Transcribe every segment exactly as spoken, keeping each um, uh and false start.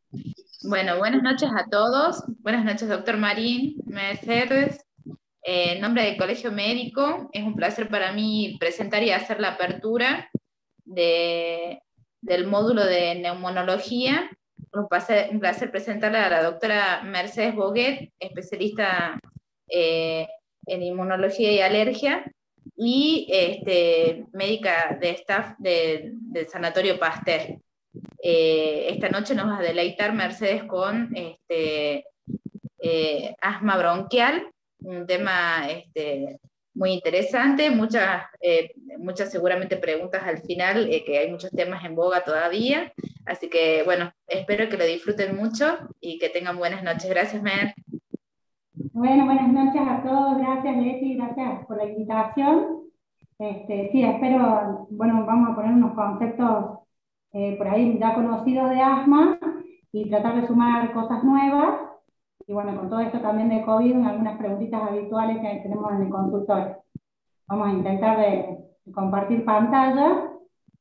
Bueno, buenas noches a todos. Buenas noches, doctor Marín Mercedes. Eh, en nombre del Colegio Médico, es un placer para mí presentar y hacer la apertura de, del módulo de neumonología. Un placer, un placer presentarle a la doctora Mercedes Boguet, especialista eh, en inmunología y alergia, y este, médica de staff de, del Sanatorio Pasteur. Eh, esta noche nos va a deleitar Mercedes con este, eh, asma bronquial, un tema este, muy interesante, muchas, eh, muchas seguramente preguntas al final, eh, que hay muchos temas en boga todavía, así que bueno, espero que lo disfruten mucho y que tengan buenas noches. Gracias, Mer. Bueno, buenas noches a todos. Gracias, Leti, gracias por la invitación. Este, sí, espero, bueno, vamos a poner unos conceptos eh, por ahí ya conocidos de asma y tratar de sumar cosas nuevas. Y bueno, con todo esto también de COVID, algunas preguntitas habituales que tenemos en el consultorio. Vamos a intentar de, de compartir pantalla.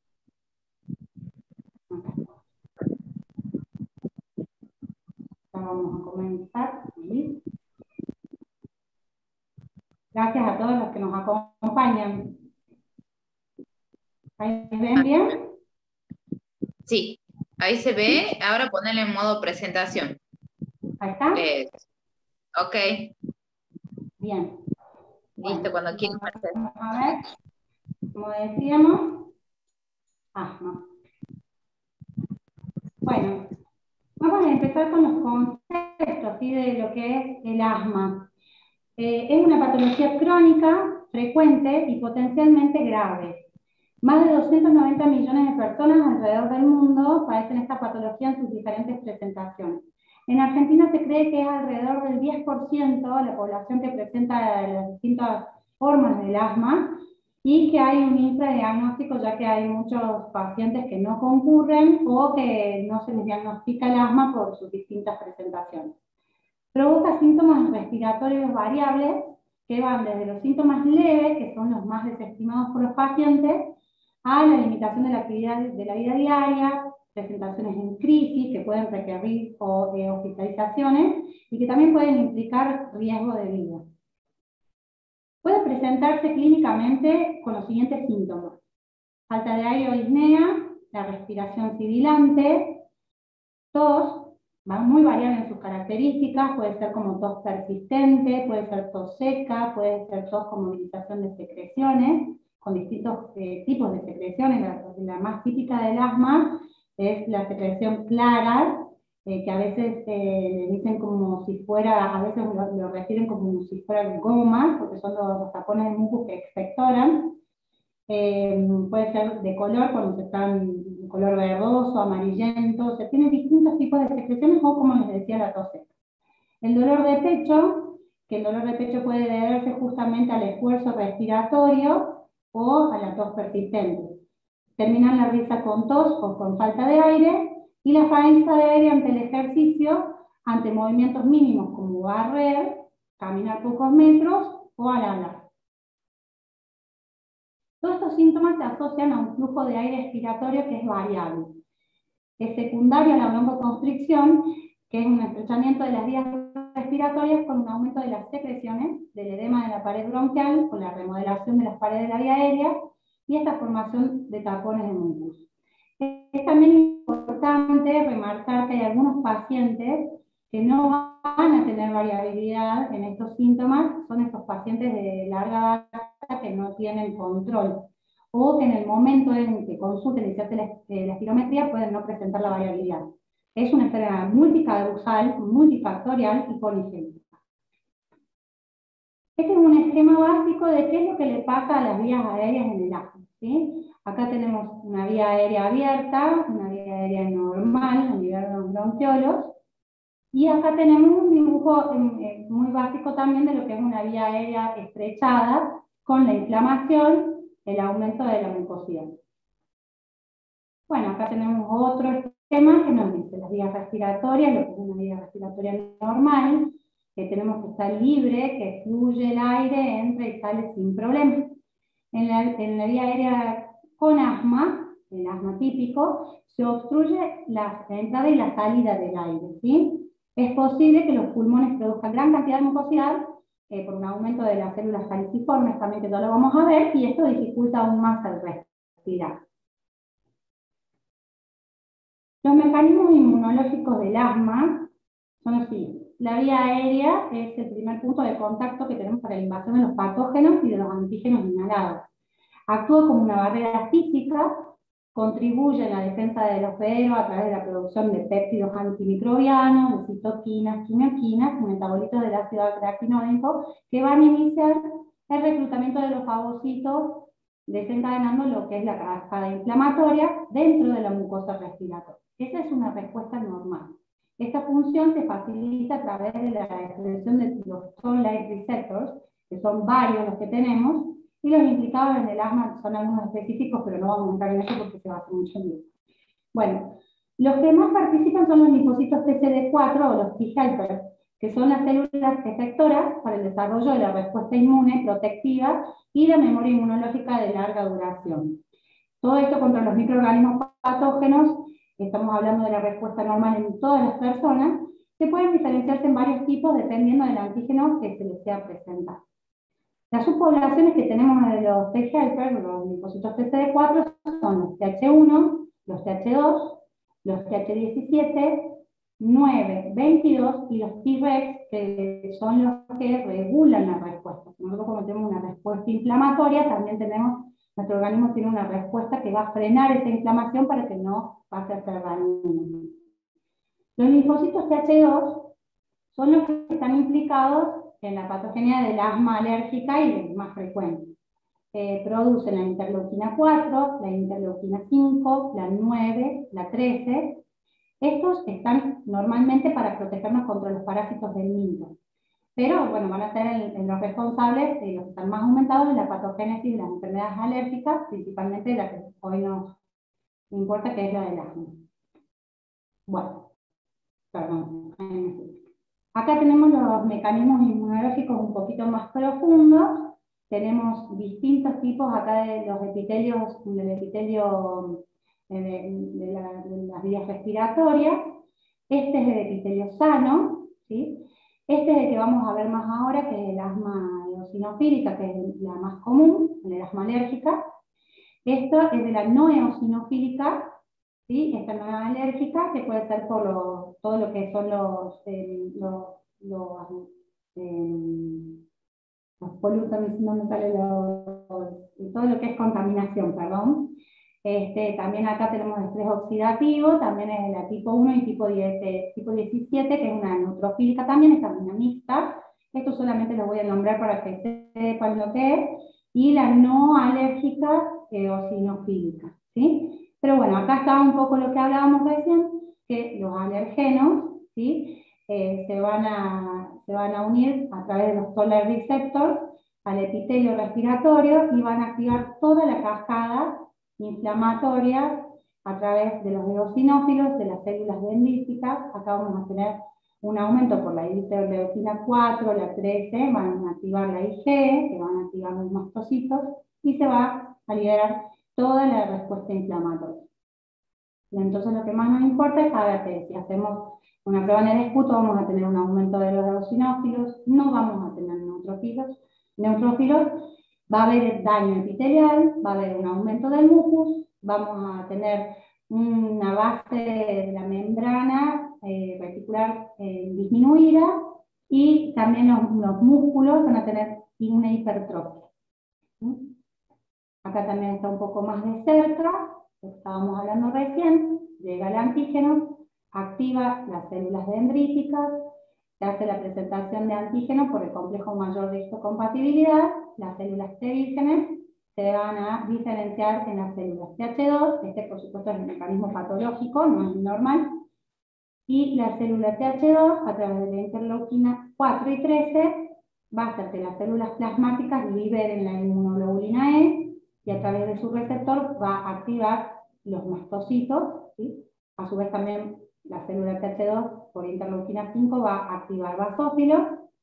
Ya vamos a comenzar. ¿Sí? Gracias a todos los que nos acompañan. ¿Ahí ven bien? Sí, ahí se ve. Ahora ponerle en modo presentación. ¿Ahí está? Eh, ok, Bien. listo, Bueno, cuando quieras, Mercedes. vamos a ver, como decíamos, asma. Bueno, vamos a empezar con los conceptos ¿sí? de lo que es el asma. Eh, es una patología crónica, frecuente y potencialmente grave. Más de doscientos noventa millones de personas alrededor del mundo padecen esta patología en sus diferentes presentaciones. En Argentina se cree que es alrededor del diez por ciento de la población que presenta las distintas formas del asma y que hay un infradiagnóstico ya que hay muchos pacientes que no concurren o que no se les diagnostica el asma por sus distintas presentaciones. Provoca síntomas respiratorios variables que van desde los síntomas leves, que son los más desestimados por los pacientes, a la limitación de la actividad de la vida diaria, presentaciones en crisis que pueden requerir o, eh, hospitalizaciones y que también pueden implicar riesgo de vida. Puede presentarse clínicamente con los siguientes síntomas: falta de aire o disnea, la respiración sibilante, tos, va muy variable en sus características, puede ser como tos persistente, puede ser tos seca, puede ser tos con movilización de secreciones, con distintos eh, tipos de secreciones. La, la más típica del asma es la secreción clara, eh, que a veces eh, dicen como si fuera, a veces lo, lo refieren como si fueran gomas, porque son los, los tapones de mucus que expectoran. Eh, puede ser de color, cuando están de color verdoso, amarillento, o sea, tiene distintos tipos de secreciones, o como les decía, la tos seca. El dolor de pecho, que el dolor de pecho puede deberse justamente al esfuerzo respiratorio o a la tos persistente. Terminar la risa con tos o con falta de aire, y la falta de aire ante el ejercicio, ante movimientos mínimos como barrer, caminar pocos metros o al hablar. Todos estos síntomas se asocian a un flujo de aire expiratorio que es variable. Es secundario a la broncoconstricción, que es un estrechamiento de las vías respiratorias con un aumento de las secreciones, del edema de la pared bronquial, con la remodelación de las paredes de la vía aérea y esta formación de tapones de mucus. Es también importante remarcar que hay algunos pacientes que no van a tener variabilidad en estos síntomas, son estos pacientes de larga data que no tienen control, o que en el momento en que consulten y se hace la, eh, la espirometría pueden no presentar la variabilidad. Es una enfermedad multicausal, multifactorial y poligénica. Este es un esquema básico de qué es lo que le pasa a las vías aéreas en el asma, ¿sí? Acá tenemos una vía aérea abierta, una vía aérea normal a nivel de los bronquiolos, y acá tenemos un dibujo eh, muy básico también de lo que es una vía aérea estrechada, con la inflamación, el aumento de la mucosidad. Bueno, acá tenemos otro esquema que nos dice las vías respiratorias, lo que es una vía respiratoria normal, que tenemos que estar libre, que fluye el aire, entra y sale sin problema. En la, en la vía aérea con asma, el asma típico, se obstruye la entrada y la salida del aire, ¿sí? Es posible que los pulmones produzcan gran cantidad de mucosidad eh, por un aumento de las células falciformes, también que ya lo vamos a ver, y esto dificulta aún más el respirar. Los mecanismos inmunológicos del asma son los siguientes. La vía aérea es el primer punto de contacto que tenemos para la invasión de los patógenos y de los antígenos inhalados. Actúa como una barrera física, contribuye en la defensa del hospedero a través de la producción de péptidos antimicrobianos, de citoquinas, quimioquinas, metabolitos del ácido araquinónico, que van a iniciar el reclutamiento de los fagocitos, desencadenando lo que es la cascada inflamatoria dentro de la mucosa respiratoria. Esa es una respuesta normal. Esta función se facilita a través de la expresión de los toll-like receptors, que son varios los que tenemos, y los implicados en el asma son algunos específicos, pero no vamos a entrar en eso porque se va a hacer mucho lío. Bueno, los que más participan son los linfocitos T C D cuatro o los T helpers, que son las células efectoras para el desarrollo de la respuesta inmune protectiva y la memoria inmunológica de larga duración. Todo esto contra los microorganismos patógenos, estamos hablando de la respuesta normal en todas las personas, que pueden diferenciarse en varios tipos dependiendo del antígeno que se les sea presentado. Las subpoblaciones que tenemos de los T helpers, los linfocitos T C D cuatro, son los T H uno, los T H dos, los T H diecisiete, nueve, veintidós y los T-rex, que son los que regulan la respuesta. Nosotros cuando tenemos una respuesta inflamatoria, también tenemos, nuestro organismo tiene una respuesta que va a frenar esa inflamación para que no pase a ser dañino. Los linfocitos T H dos son los que están implicados en la patogenia del asma alérgica y el más frecuente. Eh, producen la interleuquina cuatro, la interleuquina cinco, la nueve, la trece. Estos están normalmente para protegernos contra los parásitos del nido. Pero, bueno, van a ser en, en los responsables, eh, los que están más aumentados en la patogénesis de las enfermedades alérgicas, principalmente la que hoy nos importa, que es la del asma. Bueno, perdón. Acá tenemos los mecanismos inmunológicos un poquito más profundos. Tenemos distintos tipos acá de los epitelios, del epitelio de, de, la, de las vías respiratorias. Este es el epitelio sano, ¿sí? Este es el que vamos a ver más ahora, que es el asma eosinofílica, que es la más común, el asma alérgica. Esto es de la no eosinofílica, ¿sí? Esta no es alérgica, que puede ser por lo, todo lo que son los, eh, los, los, eh, los polutantes, no me sale los, todo lo que es contaminación, perdón. Este, también acá tenemos estrés oxidativo, también es la tipo uno y tipo, diez, tipo diecisiete, que es una neutrofílica también, esta es una mixta. Esto solamente lo voy a nombrar para que sepan lo que es. Y la no alérgica eosinofílica, ¿sí? Pero bueno, acá está un poco lo que hablábamos recién, que los alergenos, ¿sí? eh, se, van a, se van a unir a través de los toll-like receptors al epitelio respiratorio y van a activar toda la cascada inflamatoria a través de los eosinófilos, de las células dendríticas. Acá vamos a tener un aumento por la interleuquina cuatro, la trece, van a activar la I G, que van a activar los mastocitos, y se va a liberar toda la respuesta inflamatoria. Y entonces lo que más nos importa es saber que si hacemos una prueba en el esputo vamos a tener un aumento de los eosinófilos, no vamos a tener neutrófilos, neutrófilos, va a haber daño epitelial, va a haber un aumento del mucus, vamos a tener una base de la membrana eh, reticular eh, disminuida, y también los, los músculos van a tener una hipertrofia. ¿Sí? Acá también está un poco más de cerca, lo que estábamos hablando recién, llega el antígeno, activa las células dendríticas, se hace la presentación de antígeno por el complejo mayor de histocompatibilidad, las células T vírgenes se van a diferenciar en las células T H dos, este por supuesto es el mecanismo patológico, no es normal, y la célula T H dos a través de la interleuquina cuatro y trece va a hacer que las células plasmáticas liberen la inmunoglobulina E, y a través de su receptor va a activar los mastocitos, ¿sí? A su vez también la célula T H dos por interleuquina cinco va a activar basófilos,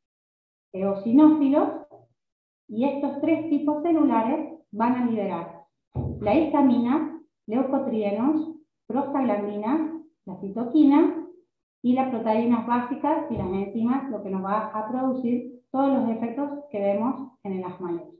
eosinófilos, y estos tres tipos celulares van a liberar la histamina, leucotrienos, prostaglandinas, las citoquinas y las proteínas básicas y las enzimas, lo que nos va a producir todos los efectos que vemos en el asma alérgico.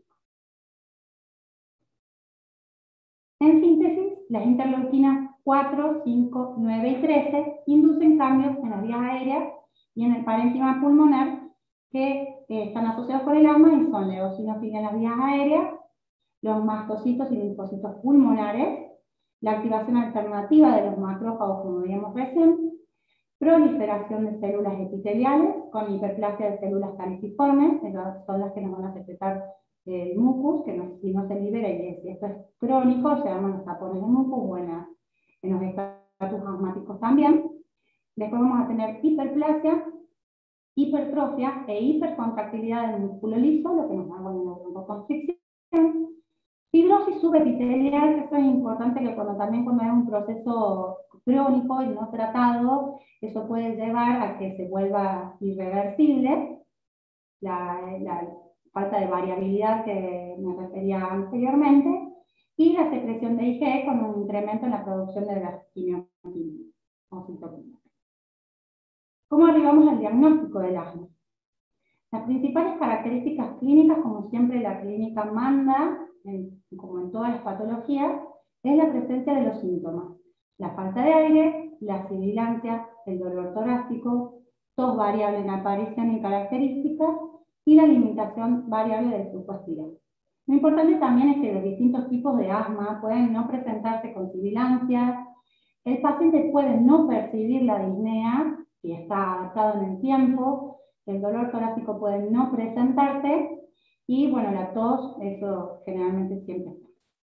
En síntesis, las interleuquinas cuatro, cinco, nueve y trece inducen cambios en las vías aéreas y en el parénquima pulmonar que eh, están asociados con el asma y son la eosinofila en las vías aéreas, los mastocitos y linfocitos pulmonares, la activación alternativa de los macrófagos, como veíamos recién, proliferación de células epiteliales con hiperplasia de células caliciformes, esas son las que nos van a secretar el mucus, que no, si no se libera, y si esto es crónico, se llaman los tapones de mucus, o en, la, en los estatus asmáticos también. Después vamos a tener hiperplasia, hipertrofia e hipercontractilidad del músculo liso, lo que nos da una broncoconstricción. Fibrosis subepitelial, que eso es importante, que cuando también cuando es un proceso crónico y no tratado, eso puede llevar a que se vuelva irreversible, la, la falta de variabilidad que me refería anteriormente, y la secreción de I G E con un incremento en la producción de las quimioquinas o citoquinas. ¿Cómo arribamos al diagnóstico del asma? Las principales características clínicas, como siempre la clínica manda, en, como en todas las patologías, es la presencia de los síntomas. La falta de aire, la sibilancia, el dolor torácico, tos variable en aparición y características, y la limitación variable del flujo espiral. Lo importante también es que los distintos tipos de asma pueden no presentarse con sibilancia, el paciente puede no percibir la disnea, si está adaptado en el tiempo, el dolor torácico puede no presentarse, y bueno, la tos, eso generalmente siempre está.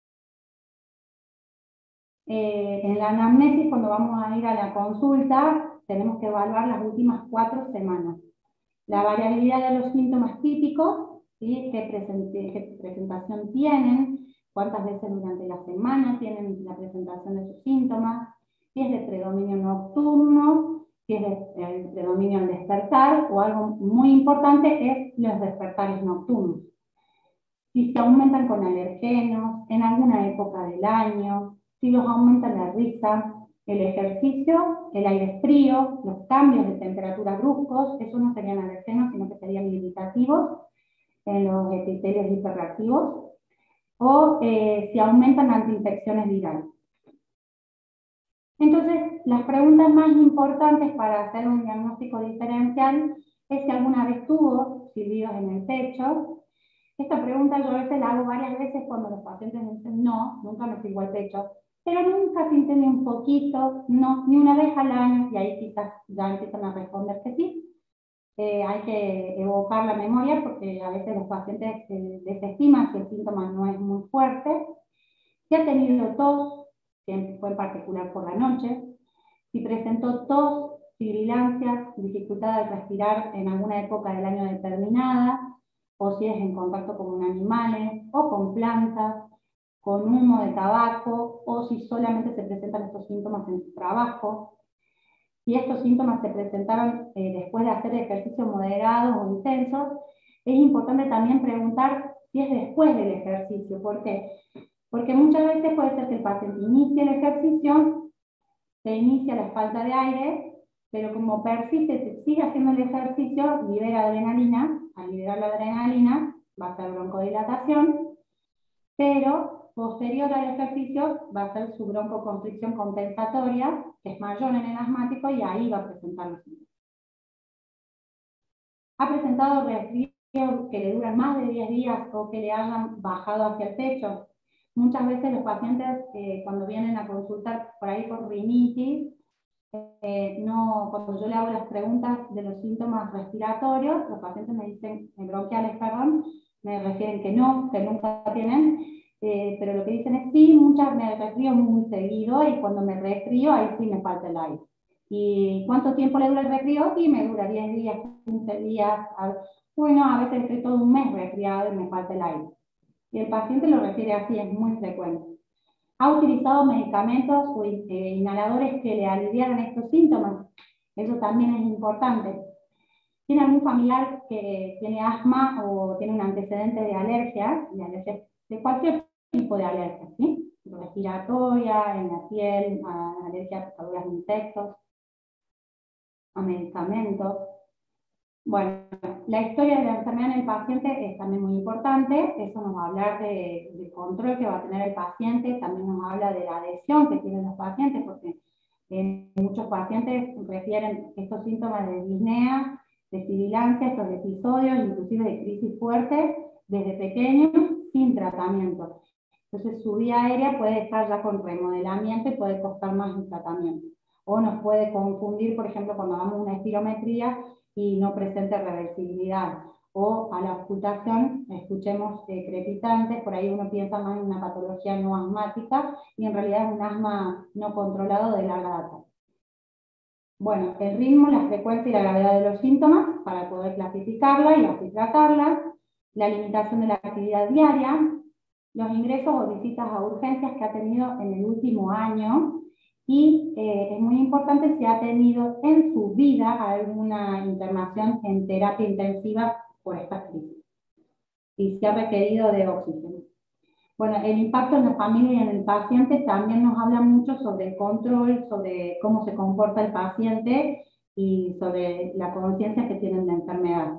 Eh, en la anamnesis, cuando vamos a ir a la consulta, tenemos que evaluar las últimas cuatro semanas. La variabilidad de los síntomas típicos, ¿sí? ¿Qué, qué presentación tienen? ¿Cuántas veces durante la semana tienen la presentación de sus síntomas? Si es de predominio nocturno, si es de, de predominio al despertar, o algo muy importante es los despertares nocturnos. Si se aumentan con alergenos, en alguna época del año, si los aumenta la risa, el ejercicio, el aire frío, los cambios de temperatura bruscos, eso no serían alergenos, sino que serían irritativos en los epitelios hiperreactivos, o eh, si aumentan antiinfecciones virales. Entonces, las preguntas más importantes para hacer un diagnóstico diferencial es si alguna vez tuvo silbidos en el pecho. Esta pregunta yo a veces la hago varias veces cuando los pacientes me dicen no, nunca me silbó el pecho, pero nunca sintió ni un poquito, no, ni una vez al año, y ahí quizás ya empiezan a responder que sí. Eh, hay que evocar la memoria porque a veces los pacientes eh, desestiman si el síntoma no es muy fuerte. Si ha tenido tos, que fue en particular por la noche, si presentó tos, sibilancias, dificultad al respirar en alguna época del año determinada, o si es en contacto con animales, o con plantas, con humo de tabaco, o si solamente se presentan estos síntomas en su trabajo. Si estos síntomas se presentaron eh, después de hacer ejercicios moderados o intensos, es importante también preguntar si es después del ejercicio. ¿Por qué? Porque muchas veces puede ser que el paciente inicie el ejercicio, se inicia la falta de aire, pero como persiste, se sigue haciendo el ejercicio, libera adrenalina. Al liberar la adrenalina va a ser broncodilatación, pero posterior al ejercicio va a ser su broncoconstricción compensatoria, que es mayor en el asmático, y ahí va a presentar los síntomas. ¿Ha presentado resfríos que le duran más de diez días o que le hayan bajado hacia el pecho? Muchas veces los pacientes, eh, cuando vienen a consultar por ahí por rinitis, eh, no, cuando yo le hago las preguntas de los síntomas respiratorios, los pacientes me dicen, bronquiales, perdón, me refieren que no, que nunca tienen, eh, pero lo que dicen es sí, muchas me resfrío muy seguido, y cuando me resfrío, ahí sí me falta el aire. ¿Y cuánto tiempo le dura el resfrío? Y me dura diez días, quince días, a, bueno, a veces estoy todo un mes resfriado y me falta el aire. Y el paciente lo refiere así, es muy frecuente. ¿Ha utilizado medicamentos o eh, inhaladores que le aliviaran estos síntomas? Eso también es importante. ¿Tiene algún familiar que tiene asma o tiene un antecedente de alergia, de, alergia, de cualquier tipo de alergia, ¿sí? respiratoria, en la piel, a alergia a picaduras de insectos, a medicamentos. Bueno, la historia de la enfermedad en el paciente es también muy importante. Eso nos va a hablar de, del control que va a tener el paciente, también nos habla de la adhesión que tienen los pacientes, porque eh, muchos pacientes refieren estos síntomas de disnea, de sibilancia, estos episodios, inclusive de crisis fuertes, desde pequeños, sin tratamiento. Entonces su vía aérea puede estar ya con remodelamiento y puede costar más el tratamiento. O nos puede confundir, por ejemplo, cuando hagamos una espirometría y no presente reversibilidad. O a la ocultación, escuchemos eh, crepitantes, por ahí uno piensa más en una patología no asmática y en realidad es un asma no controlado de larga data. Bueno, el ritmo, la frecuencia y la gravedad de los síntomas para poder clasificarla y así tratarla, la limitación de la actividad diaria, los ingresos o visitas a urgencias que ha tenido en el último año y eh, es muy importante si ha tenido en su vida alguna internación en terapia intensiva por esta crisis y si ha requerido de oxígeno. Bueno, el impacto en la familia y en el paciente también nos habla mucho sobre el control, sobre cómo se comporta el paciente y sobre la conciencia que tienen de enfermedad.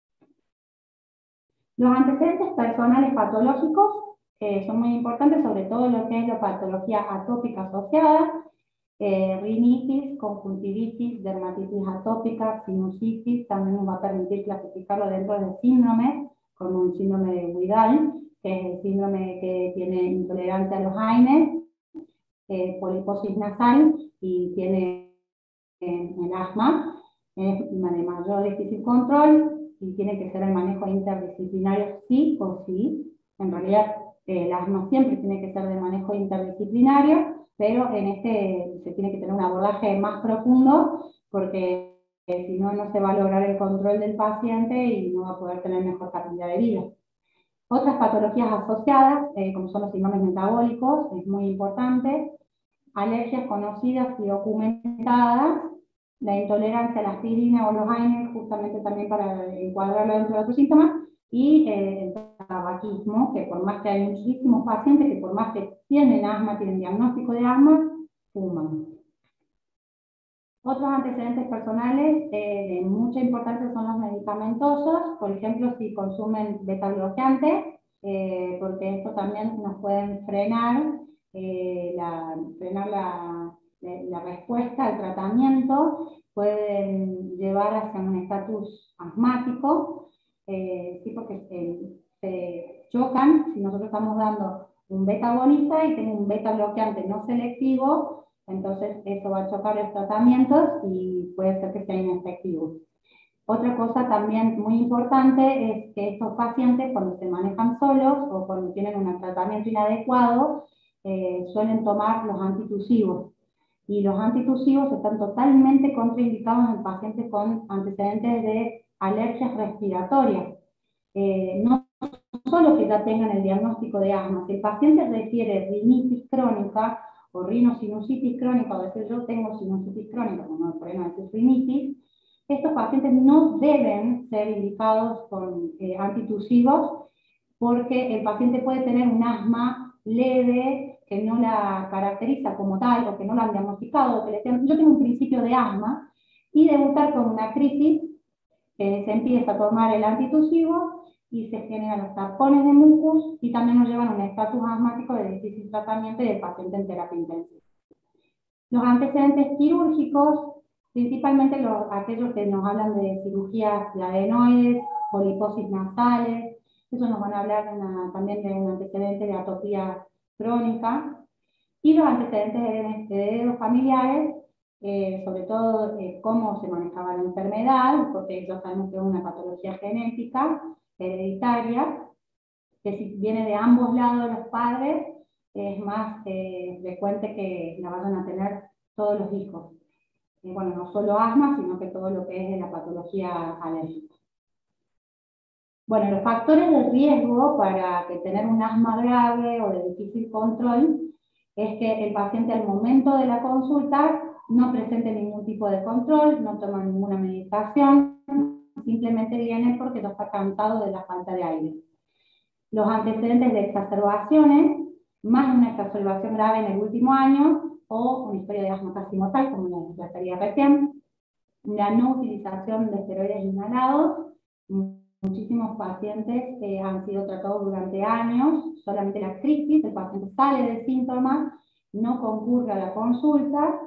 Los antecedentes personales patológicos eh, son muy importantes, sobre todo lo que es la patología atópica asociada, eh, rinitis, conjuntivitis, dermatitis atópica, sinusitis, también nos va a permitir clasificarlo dentro de síndromes, como un síndrome de Widal, que es el síndrome que tiene intolerancia a los AINES, eh, poliposis nasal y tiene eh, el asma, es de mayor difícil control y tiene que ser el manejo interdisciplinario sí o sí. En realidad eh, el asma siempre tiene que ser de manejo interdisciplinario, pero en este se tiene que tener un abordaje más profundo porque eh, si no, no se va a lograr el control del paciente y no va a poder tener mejor calidad de vida. Otras patologías asociadas, eh, como son los síndromes metabólicos, es muy importante, alergias conocidas y documentadas, la intolerancia a la aspirina o los AINES, justamente también para encuadrarlo dentro de otros síntomas, y eh, el tabaquismo, que por más que hay muchísimos pacientes que por más que tienen asma, tienen diagnóstico de asma, fuman. Otros antecedentes personales eh, de mucha importancia son los medicamentosos, por ejemplo, si consumen beta-bloqueantes, eh, porque esto también nos pueden frenar, eh, la, frenar la, la respuesta al tratamiento, pueden llevar hacia un estatus asmático, eh, sí, porque se, se chocan si nosotros estamos dando un beta-agonista y tenemos un beta-bloqueante no selectivo. Entonces eso va a chocar los tratamientos y puede ser que sea inefectivo. Otra cosa también muy importante es que estos pacientes cuando se manejan solos o cuando tienen un tratamiento inadecuado eh, suelen tomar los antitusivos. Y los antitusivos están totalmente contraindicados en pacientes con antecedentes de alergias respiratorias. Eh, no solo que ya tengan el diagnóstico de asma, si el paciente requiere rinitis crónica o rinosinusitis crónica, o decir yo tengo sinusitis crónica, como por ejemplo decir rinitis, estos pacientes no deben ser indicados con eh, antitusivos porque el paciente puede tener un asma leve que no la caracteriza como tal o que no la han diagnosticado, o que le decían, yo tengo un principio de asma, y debutar con una crisis, eh, se empieza a tomar el antitusivo y se generan los tapones de mucus y también nos llevan a un estatus asmático de difícil tratamiento y del paciente en terapia intensiva. Los antecedentes quirúrgicos, principalmente los, aquellos que nos hablan de cirugías de adenoides, poliposis nasales, eso nos van a hablar de una, también de un antecedente de atopía crónica, y los antecedentes herederos familiares, eh, sobre todo eh, cómo se manejaba la enfermedad, porque ya sabemos que es una patología genética, hereditaria, que si viene de ambos lados de los padres, es más eh, frecuente que la vayan a tener todos los hijos. Eh, bueno, no solo asma, sino que todo lo que es de la patología alérgica. Bueno, los factores de riesgo para que tener un asma grave o de difícil control es que el paciente al momento de la consulta no presente ningún tipo de control, no toma ninguna medicación, simplemente viene porque no está cansado de la falta de aire. Los antecedentes de exacerbaciones más de una exacerbación grave en el último año, o una historia de asma casi mortal, como la refería recién, la no utilización de esteroides inhalados. Muchísimos pacientes eh, han sido tratados durante años, solamente la crisis, el paciente sale de síntomas, no concurre a la consulta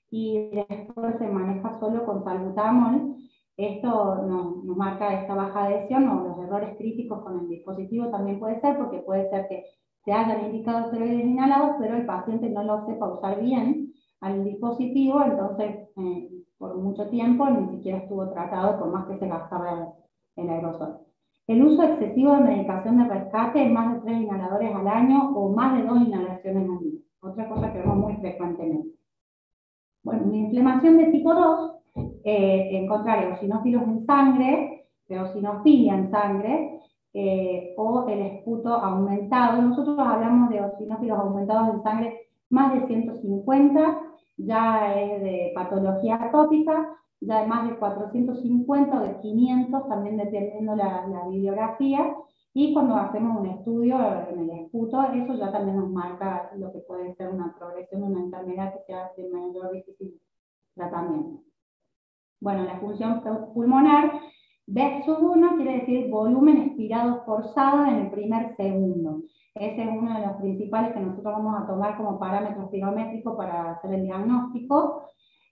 y después se maneja solo con salbutamol. Esto nos, nos marca esta baja adhesión o los errores críticos con el dispositivo también puede ser, porque puede ser que se hayan indicado esteroides inhalados, pero el paciente no lo sepa usar bien al dispositivo, entonces eh, por mucho tiempo ni siquiera estuvo tratado, por más que se gastaba el aerosol. El uso excesivo de medicación de rescate, más de tres inhaladores al año o más de dos inhalaciones al día. Otra cosa que vemos muy frecuentemente. Bueno, una inflamación de tipo dos, eh, encontrar eosinófilos en sangre, eosinofilia en sangre, eh, o el esputo aumentado. Nosotros hablamos de eosinófilos aumentados en sangre más de ciento cincuenta, ya es de patología atópica, ya de más de cuatrocientos cincuenta o de quinientos, también dependiendo la, la bibliografía, y cuando hacemos un estudio en el esputo, eso ya también nos marca lo que puede ser una progresión de una enfermedad que sea de mayor difícil tratamiento. Bueno, la función pulmonar, B sub uno quiere decir volumen expirado forzado en el primer segundo. Ese es uno de los principales que nosotros vamos a tomar como parámetro espirométrico para hacer el diagnóstico.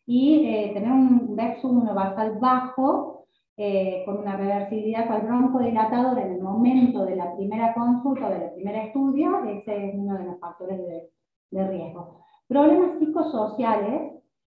Y eh, tener un B sub uno basal bajo, eh, con una reversibilidad al broncodilatador en el momento de la primera consulta, del primer estudio, ese es uno de los factores de, de riesgo. Problemas psicosociales,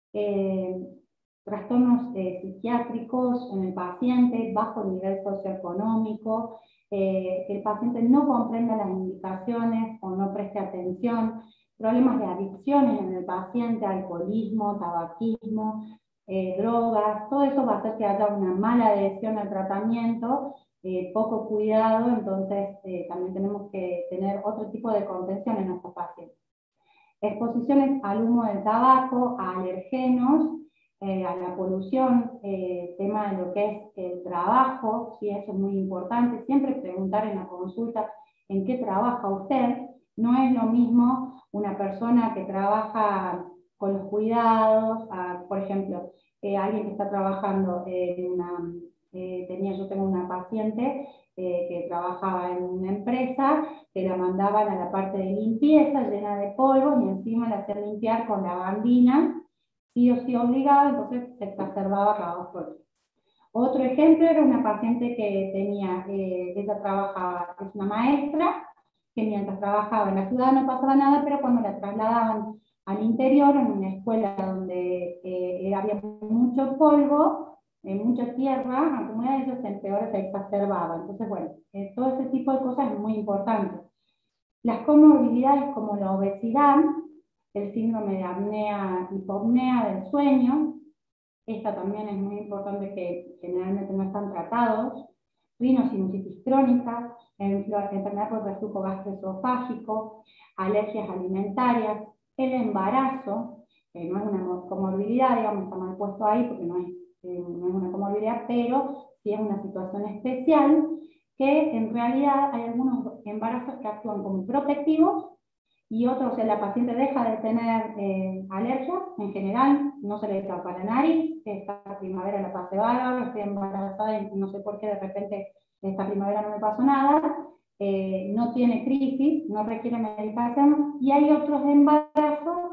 eh, trastornos eh, psiquiátricos en el paciente, bajo nivel socioeconómico, eh, que el paciente no comprenda las indicaciones o no preste atención, problemas de adicciones en el paciente, alcoholismo, tabaquismo, eh, drogas, todo eso va a hacer que haya una mala adhesión al tratamiento, eh, poco cuidado, entonces eh, también tenemos que tener otro tipo de contención en nuestros pacientes. Exposiciones al humo del tabaco, a alergenos, eh, a la polución, eh, tema de lo que es el trabajo, sí, eso es muy importante, siempre preguntar en la consulta en qué trabaja usted. No es lo mismo una persona que trabaja con los cuidados, a, por ejemplo, eh, alguien que está trabajando en una, eh, tenía, yo tengo una paciente eh, que trabajaba en una empresa, que la mandaban a la parte de limpieza llena de polvo y encima la hacían limpiar con lavandina, sí o sí obligado, entonces se exacerbaba cada dos por tres. Otro ejemplo era una paciente que tenía, eh, ella trabajaba, es una maestra, que mientras trabajaba en la ciudad no pasaba nada, pero cuando la trasladaban al interior, en una escuela donde eh, había mucho polvo, eh, mucha tierra acumulada, eso se empeora, se exacerbaba. Entonces, bueno, eh, todo ese tipo de cosas es muy importante. Las comorbilidades como la obesidad, el síndrome de apnea, hipopnea del sueño, esta también es muy importante, que generalmente no están tratados, rinosinusitis crónica, enfermedad por reflujo gastroesofágico, alergias alimentarias, el embarazo, que no es una comorbilidad, digamos, está mal puesto ahí porque no es, eh, no es una comorbilidad, pero sí es una situación especial, que en realidad hay algunos embarazos que actúan como protectivos y otros, o sea, la paciente deja de tener eh, alergias, en general, no se le tapa la nariz, esta primavera la pasé bárbaro, estoy embarazada y no sé por qué de repente esta primavera no me pasó nada, eh, no tiene crisis, no requiere medicación, y hay otros embarazos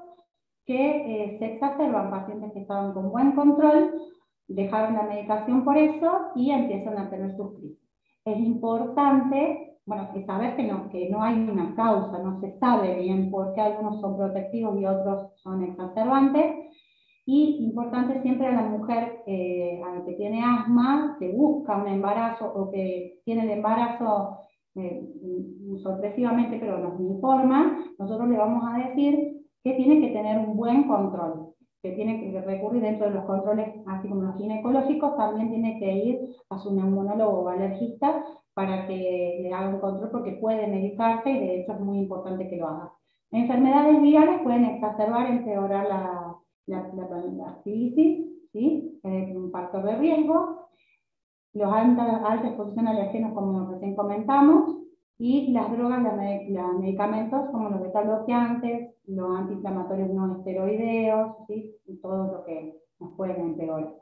que eh, se exacerban, pacientes que estaban con buen control, dejaron la medicación por eso y empiezan a tener sus crisis. Es importante, bueno, que saber que no, que no hay una causa, no se sabe bien por qué algunos son protectivos y otros son exacerbantes, y importante siempre a la mujer eh, que tiene asma, que busca un embarazo o que tiene el embarazo eh, sorpresivamente, pero nos informa, nosotros le vamos a decir que tiene que tener un buen control, que tiene que recurrir dentro de los controles, así como los ginecológicos, también tiene que ir a su neumonólogo o alergista para que le haga un control, porque puede medicarse y de hecho es muy importante que lo haga. Enfermedades virales pueden exacerbar, empeorar la, la, la, la crisis, ¿sí? Es un factor de riesgo. Los alta, alta exposición a alergenos, como recién comentamos, y las drogas, los medicamentos como los beta-bloqueantes, los antiinflamatorios no esteroideos, ¿sí? Y todo lo que nos pueden empeorar.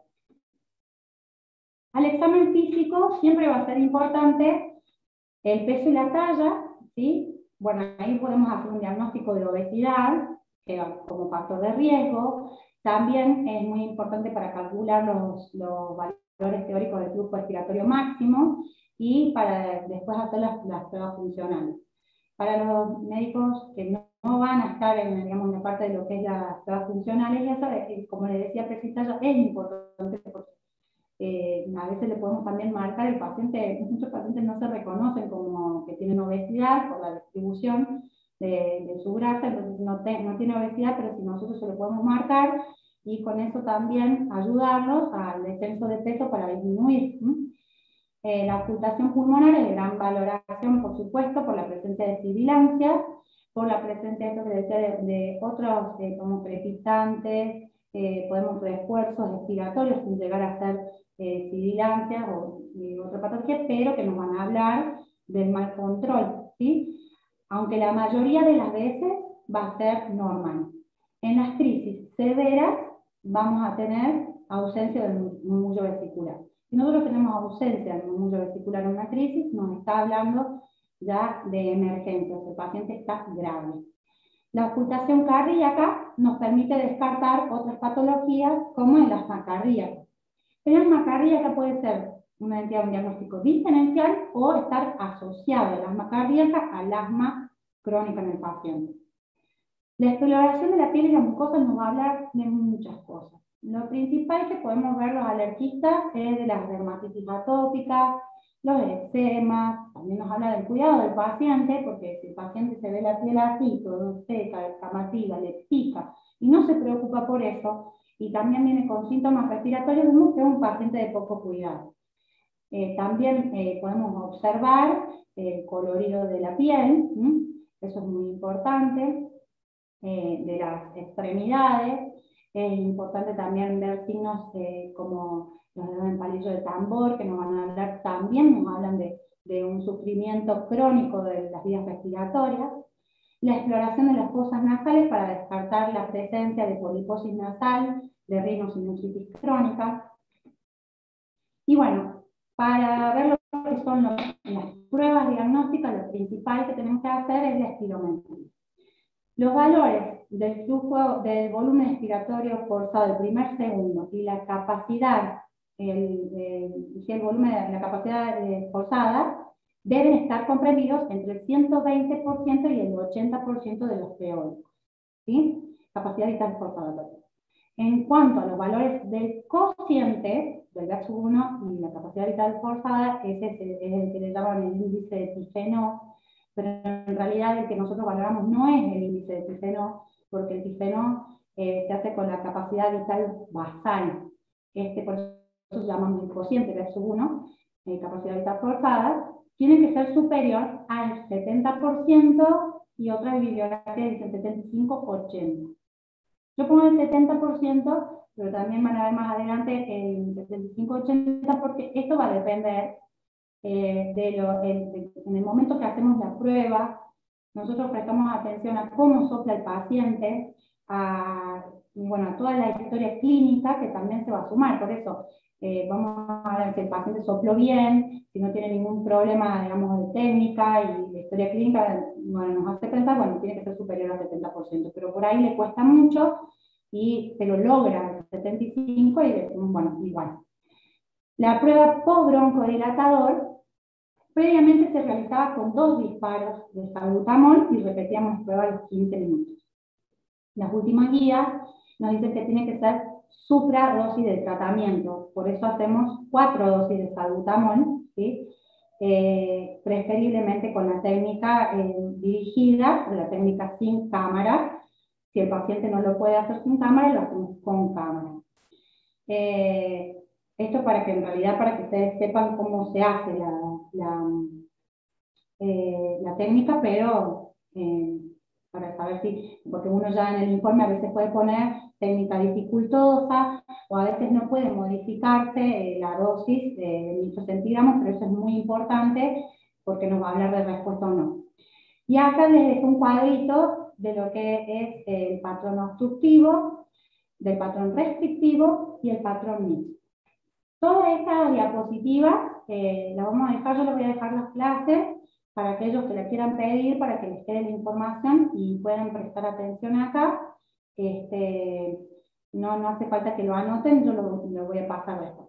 Al examen físico siempre va a ser importante el peso y la talla, ¿sí? Bueno, ahí podemos hacer un diagnóstico de obesidad, que como factor de riesgo. También es muy importante para calcular los, los valores teóricos del flujo respiratorio máximo y para después hacer las, las pruebas funcionales. Para los médicos que no, no van a estar en, digamos, en la parte de lo que es las pruebas funcionales, ya saben, como les decía Pesita, es importante porque Eh, a veces le podemos también marcar el paciente, muchos pacientes no se reconocen como que tienen obesidad por la distribución de, de su grasa, entonces no, te, no tiene obesidad, pero si nosotros se lo podemos marcar y con eso también ayudarlos al descenso de peso para disminuir. Eh, la ocultación pulmonar es de gran valoración, por supuesto, por la presencia de sibilancias, por la presencia de, esto que decía, de, de otros eh, como crepitantes, eh, podemos refuerzos respiratorios sin llegar a ser eh, sibilancias o eh, otra patología, pero que nos van a hablar del mal control, ¿sí? Aunque la mayoría de las veces va a ser normal. En las crisis severas vamos a tener ausencia del murmullo vesicular. Si nosotros tenemos ausencia del murmullo vesicular en una crisis, nos está hablando ya de emergencia, el paciente está grave. La ocultación cardíaca nos permite descartar otras patologías como el asma cardíaco. El asma cardíaca puede ser una entidad, un diagnóstico diferencial o estar asociado el asma cardíaca al asma crónica en el paciente. La exploración de la piel y la mucosa nos va a hablar de muchas cosas. Lo principal que podemos ver los alergistas es de las dermatitis atópicas, los eczemas, también nos habla del cuidado del paciente, porque si el paciente se ve la piel así, todo seca, descamativa, le pica, y no se preocupa por eso, y también viene con síntomas respiratorios, vemos que es un paciente de poco cuidado. Eh, también eh, podemos observar el colorido de la piel, ¿m? Eso es muy importante, eh, de las extremidades. Es importante también ver signos eh, como los dedos en palillo de tambor, que nos van a hablar también, nos hablan de, de un sufrimiento crónico de las vías respiratorias. La exploración de las fosas nasales para descartar la presencia de poliposis nasal, de rinosinusitis crónica. Y bueno, para ver lo que son los, las pruebas diagnósticas, lo principal que tenemos que hacer es la espirometría. Los valores del flujo, del volumen expiratorio forzado, el primer segundo, y la capacidad, el, el, el volumen de la capacidad eh, forzada, deben estar comprendidos entre el ciento veinte por ciento y el ochenta por ciento de los teóricos. ¿Sí? Capacidad vital forzada. En cuanto a los valores del cociente, del V H uno y la capacidad vital forzada, ese es el, es el que le llaman el índice de tifeno, pero en realidad el que nosotros valoramos no es el índice de tifeno, porque el tifeno eh, se hace con la capacidad vital basal. Este, por eso llamamos el cociente V H uno, eh, capacidad vital forzada, tiene que ser superior al setenta por ciento y otras bibliografías dicen setenta y cinco a ochenta. Yo pongo el setenta por ciento, pero también van a ver más adelante el setenta y cinco a ochenta, porque esto va a depender eh, de lo, el, de, en el momento que hacemos la prueba, nosotros prestamos atención a cómo sopla el paciente, a, y bueno, a toda la historia clínica que también se va a sumar. Por eso eh, vamos a ver si el paciente sopló bien, si no tiene ningún problema, digamos, de técnica, y la historia clínica, bueno, nos hace pensar, bueno, tiene que ser superior al setenta por ciento, pero por ahí le cuesta mucho, y, pero logra el setenta y cinco por ciento y decimos, bueno, igual. La prueba post-broncodilatador previamente se realizaba con dos disparos de salbutamol y repetíamos la prueba a los quince minutos. Las últimas guías nos dicen que tiene que ser supradosis de tratamiento, por eso hacemos cuatro dosis de salbutamol, ¿sí? eh, preferiblemente con la técnica eh, dirigida, con la técnica sin cámara. Si el paciente no lo puede hacer sin cámara, lo hacemos con cámara. Eh, esto para que en realidad, para que ustedes sepan cómo se hace la, la, eh, la técnica, pero eh, para saber si, porque uno ya en el informe a veces puede poner técnica dificultosa, o a veces no puede modificarse eh, la dosis de microcentigramos, pero eso es muy importante porque nos va a hablar de respuesta o no. Y acá les dejo un cuadrito de lo que es el patrón obstructivo, del patrón restrictivo y el patrón mixto. Toda esta diapositiva eh, la vamos a dejar, yo les voy a dejar las clases para aquellos que la quieran pedir, para que les quede la información y puedan prestar atención acá. Este, no, no hace falta que lo anoten, yo lo, lo voy a pasar después.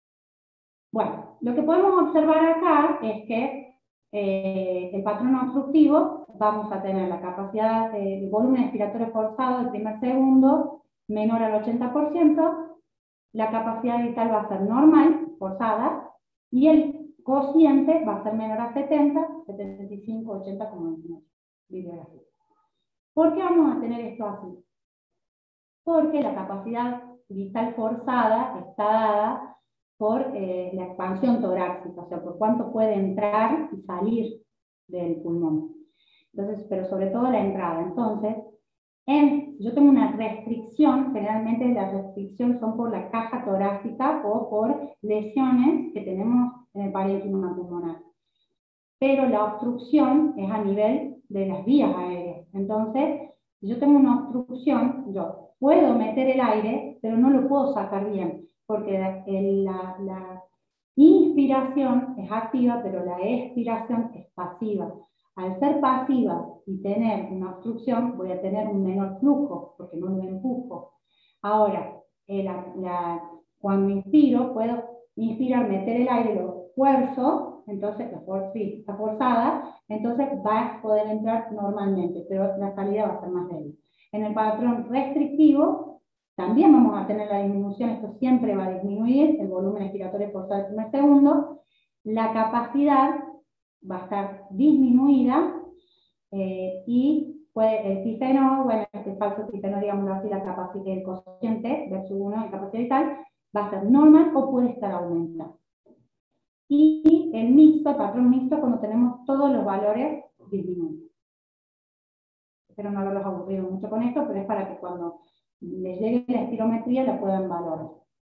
Bueno, lo que podemos observar acá es que eh, el patrón obstructivo, vamos a tener la capacidad de, de volumen expiratorio forzado del primer segundo menor al ochenta por ciento, la capacidad vital va a ser normal, forzada, y el cociente va a ser menor a setenta, setenta y cinco, ochenta, como en bibliografía. ¿Por qué vamos a tener esto así? Porque la capacidad vital forzada está dada por eh, la expansión torácica, o sea, por cuánto puede entrar y salir del pulmón. Entonces, pero sobre todo la entrada. Entonces, en, si yo tengo una restricción, generalmente las restricciones son por la caja torácica o por lesiones que tenemos en el parénquima pulmonar. Pero la obstrucción es a nivel de las vías aéreas. Entonces, si yo tengo una obstrucción, yo puedo meter el aire, pero no lo puedo sacar bien, porque la, la, la inspiración es activa, pero la expiración es pasiva. Al ser pasiva y tener una obstrucción, voy a tener un menor flujo, porque no lo empujo. Ahora, eh, la, la, cuando inspiro, puedo inspirar, meter el aire, lo esfuerzo, entonces la fuerza sí, está forzada, entonces va a poder entrar normalmente, pero la salida va a ser más débil. En el patrón restrictivo, también vamos a tener la disminución, esto siempre va a disminuir, el volumen expiratorio forzado del primer segundo, la capacidad va a estar disminuida, eh, y puede, el cifeno, bueno, este falso cifeno, digámoslo así, la capacidad del cociente versus uno, la capacidad vital, va a ser normal o puede estar aumentada. Y el mixto, el patrón mixto, cuando tenemos todos los valores disminuidos. Espero no haberlos aburrido mucho con esto, pero es para que cuando les llegue la espirometría la puedan valorar.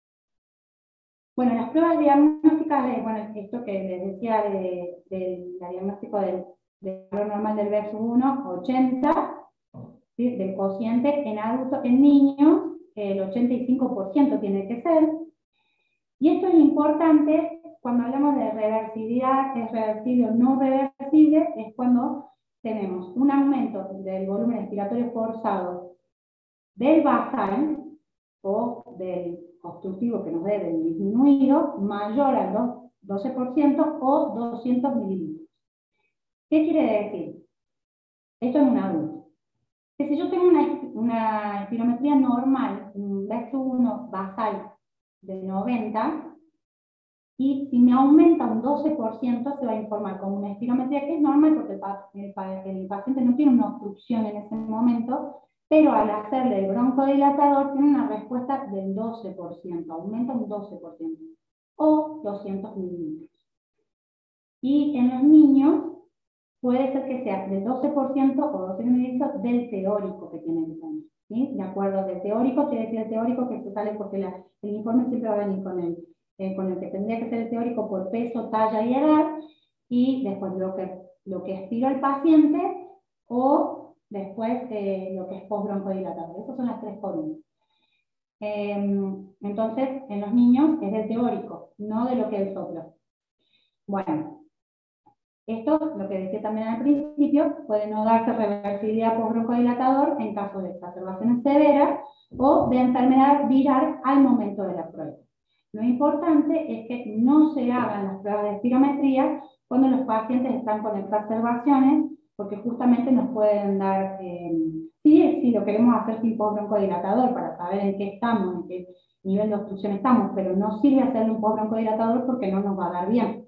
Bueno, las pruebas diagnósticas, de, bueno, esto que les decía de, de la diagnóstico del, del valor normal del versus uno, ochenta, ¿sí? Del cociente en adultos, en niños, el ochenta y cinco por ciento tiene que ser. Y esto es importante cuando hablamos de reversibilidad, es reversible o no reversible, es cuando tenemos un aumento del volumen expiratorio forzado del basal o del obstructivo que nos debe disminuido mayor al doce por ciento o doscientos mililitros. ¿Qué quiere decir? Esto es un adulto. Que si yo tengo una, una espirometría normal, un versus uno basal de noventa, y si me aumenta un doce por ciento se va a informar como una espirometría que es normal porque el, el, el paciente no tiene una obstrucción en ese momento, pero al hacerle el broncodilatador tiene una respuesta del doce por ciento, aumenta un doce por ciento, o doscientos mililitros. Y en los niños puede ser que sea del doce por ciento o doscientos mililitros del teórico que tiene que tener. ¿Sí? De acuerdo, del teórico quiere decir el teórico que se sale porque la, el informe siempre va a venir con el, eh, con el que tendría que ser el teórico por peso, talla y edad, y después lo que, lo que expiró el paciente, o después eh, lo que es postbroncodilatador. Esas son las tres columnas. Eh, entonces, en los niños es del teórico, no de lo que es el soplo. Bueno, esto, lo que decía también al principio, puede no darse reversibilidad postbroncodilatador en caso de exacerbaciones severas o de enfermedad viral al momento de la prueba. Lo importante es que no se hagan las pruebas de espirometría cuando los pacientes están con exacerbaciones, porque justamente nos pueden dar, eh, sí, sí, lo queremos hacer sin postbroncodilatador para saber en qué estamos, en qué nivel de obstrucción estamos, pero no sirve hacerle un postbroncodilatador porque no nos va a dar bien.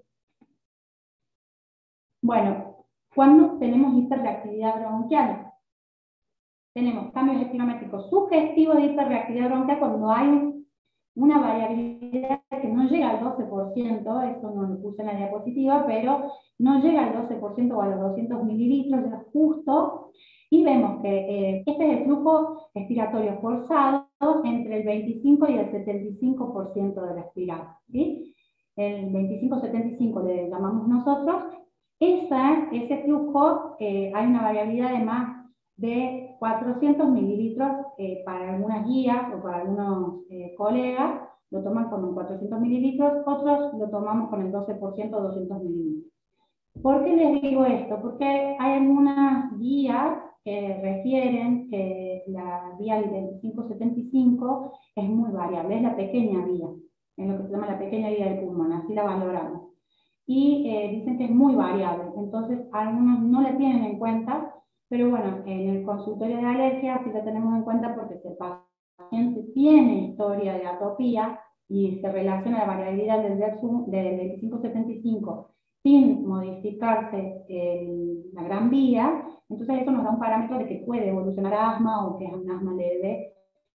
Bueno, cuando tenemos hiperreactividad bronquial, tenemos cambios espirométricos sugestivos de hiperreactividad bronquial cuando hay una variabilidad que no llega al doce por ciento, eso no lo puse en la diapositiva, pero no llega al doce por ciento o a los doscientos mililitros, es justo, y vemos que eh, este es el flujo expiratorio forzado entre el veinticinco y el setenta y cinco por ciento del expirado, ¿sí? El veinticinco setenta y cinco le llamamos nosotros, Esa, ese flujo, eh, hay una variabilidad de más de cuatrocientos mililitros eh, para algunas guías o para algunos eh, colegas, lo toman con cuatrocientos mililitros, otros lo tomamos con el doce por ciento, doscientos mililitros. ¿Por qué les digo esto? Porque hay algunas guías que refieren que la vía del veinticinco setenta y cinco es muy variable, es la pequeña vía, es lo que se llama la pequeña vía del pulmón, así la valoramos. Y eh, dicen que es muy variable, entonces algunos no la tienen en cuenta, pero bueno, en el consultorio de alergia sí la tenemos en cuenta porque si el paciente tiene historia de atopía y se relaciona la variabilidad del veinticinco setenta y cinco sin modificarse el, la gran vía, entonces eso nos da un parámetro de que puede evolucionar a asma o que es un asma leve,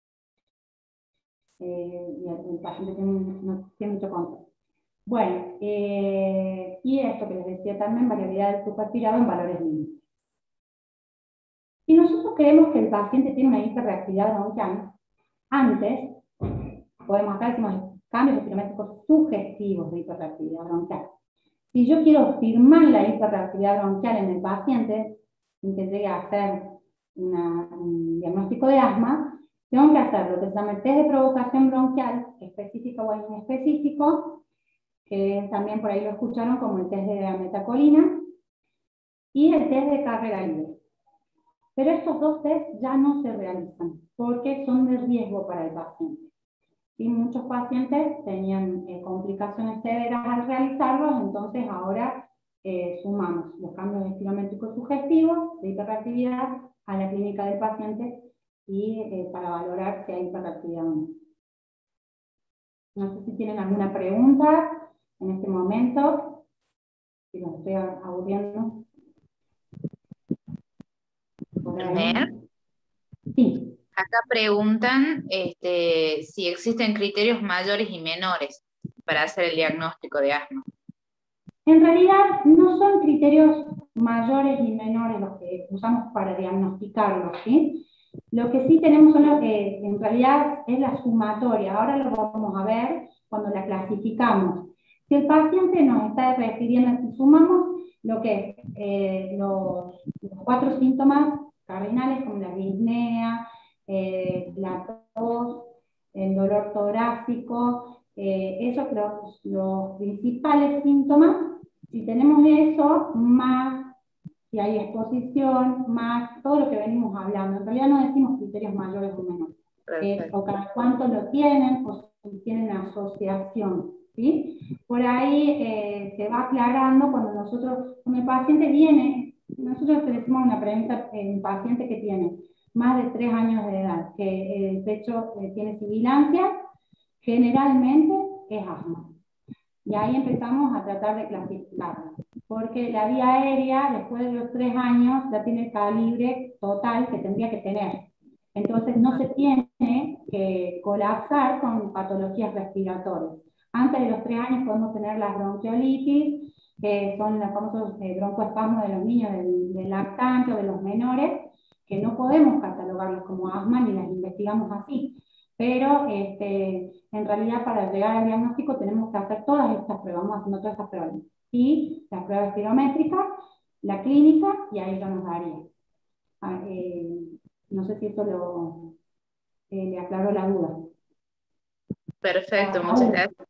eh, y el, el paciente tiene, no tiene mucho control. Bueno, eh, y esto que les decía también, variabilidad del flujo aspirado en valores límites. Si nosotros creemos que el paciente tiene una hiperreactividad bronquial, antes podemos acá decimos cambios espirométricos sugestivos de hiperreactividad bronquial. Si yo quiero firmar la hiperreactividad bronquial en el paciente, sin que llegue a hacer una, un diagnóstico de asma, tengo que hacer lo que se llama el test de provocación bronquial, específico o inespecífico, que también por ahí lo escucharon como el test de la metacolina, y el test de carrera libre. Pero estos dos tests ya no se realizan, porque son de riesgo para el paciente. Y muchos pacientes tenían eh, complicaciones severas al realizarlos, entonces ahora eh, sumamos los cambios espirométricos sugestivos de hiperreactividad a la clínica del paciente y eh, para valorar si hay hiperreactividad o no. No sé si tienen alguna pregunta en este momento, si los estoy aburriendo. Sí. Acá preguntan este, si existen criterios mayores y menores para hacer el diagnóstico de asma. En realidad no son criterios mayores y menores los que usamos para diagnosticarlo, ¿sí? Lo que sí tenemos son los que en realidad es la sumatoria. Ahora lo vamos a ver cuando la clasificamos. Si el paciente nos está refiriendo, si sumamos lo que es eh, los, los cuatro síntomas cardinales como la disnea, eh, la tos, el dolor torácico, eh, esos los, los principales síntomas. Si tenemos eso, más si hay exposición, más todo lo que venimos hablando. En realidad no decimos criterios mayores o menores. Eh, o cada cuánto lo tienen, o si tienen asociación. ¿Sí? Por ahí eh, se va aclarando cuando nosotros, cuando el paciente viene, nosotros le decimos una pregunta en un paciente que tiene más de tres años de edad, que el pecho eh, tiene sibilancias, generalmente es asma. Y ahí empezamos a tratar de clasificarlo, porque la vía aérea, después de los tres años, ya tiene el calibre total que tendría que tener. Entonces no se tiene que colapsar con patologías respiratorias. Antes de los tres años podemos tener las bronquiolitis, que son los famosos eh, broncoespasmos de los niños, del, del lactante o de los menores, que no podemos catalogarlos como asma ni las investigamos así. Pero este, en realidad para llegar al diagnóstico tenemos que hacer todas estas pruebas, vamos haciendo todas estas pruebas. Y la prueba espirométrica, la clínica, y ahí ya nos daría. Ah, eh, no sé si eso lo, eh, le aclaró la duda. Perfecto, ah, muchas gracias.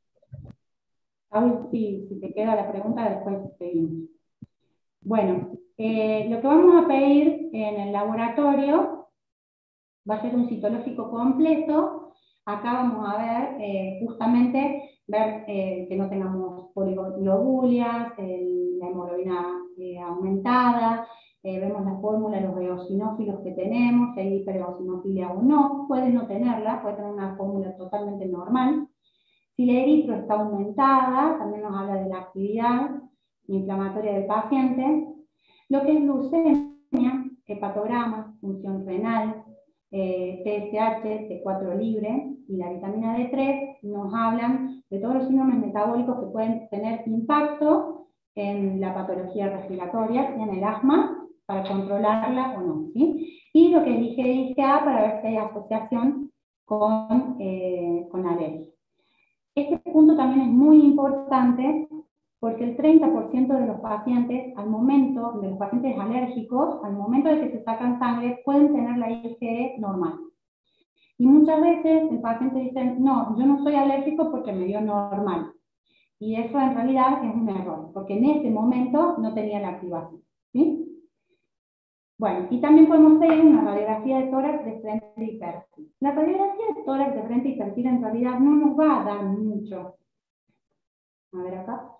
Saúl, si, si te queda la pregunta, después seguimos. Bueno, eh, lo que vamos a pedir en el laboratorio va a ser un citológico completo. Acá vamos a ver, eh, justamente, ver eh, que no tengamos poliglobulias, la hemoglobina eh, aumentada, eh, vemos la fórmula, los eosinófilos que tenemos, si hay hipereosinofilia o no, puede no tenerla, puede tener una fórmula totalmente normal. Si la eritro está aumentada, también nos habla de la actividad inflamatoria del paciente. Lo que es glucemia, hepatograma, función renal, eh, T S H, T cuatro libre y la vitamina D tres nos hablan de todos los síndromes metabólicos que pueden tener impacto en la patología respiratoria y en el asma para controlarla o no, ¿sí? Y lo que es I G E I G A para ver si hay asociación con, eh, con alergia. Este punto también es muy importante porque el treinta por ciento de los pacientes, al momento, de los pacientes alérgicos, al momento de que se sacan sangre, pueden tener la I G E normal. Y muchas veces el paciente dice, no, yo no soy alérgico porque me dio normal. Y eso en realidad es un error, porque en ese momento no tenía la activación, ¿sí? Bueno, y también podemos ver una radiografía de tórax de frente y perfil. La radiografía de tórax de frente y perfil en realidad no nos va a dar mucho. A ver acá.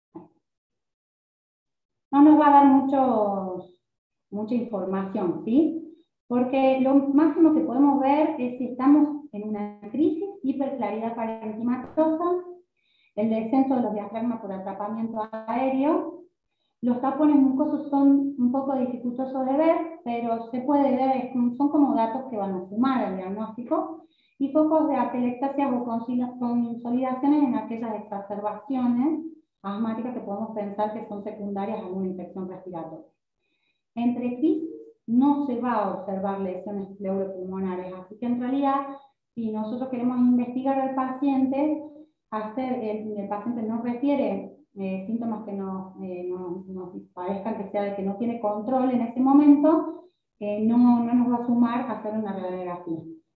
No nos va a dar mucho, mucha información, ¿sí? Porque lo máximo que podemos ver es si estamos en una crisis, hiperclaridad parenquimatosa, el descenso de los diafragmas por atrapamiento aéreo. Los tapones mucosos son un poco dificultosos de ver, pero se puede ver, son como datos que van a sumar al diagnóstico, y focos de atelectasias o consolidaciones en aquellas exacerbaciones asmáticas que podemos pensar que son secundarias a una infección respiratoria. Entre crisis no se va a observar lesiones pleuropulmonares, así que en realidad, si nosotros queremos investigar al paciente, hacer, el, el paciente no refiere eh, síntomas que nos, eh, nos, nos parezcan que sea de que no tiene control en ese momento, eh, no, no nos va a sumar a hacer una radiografía.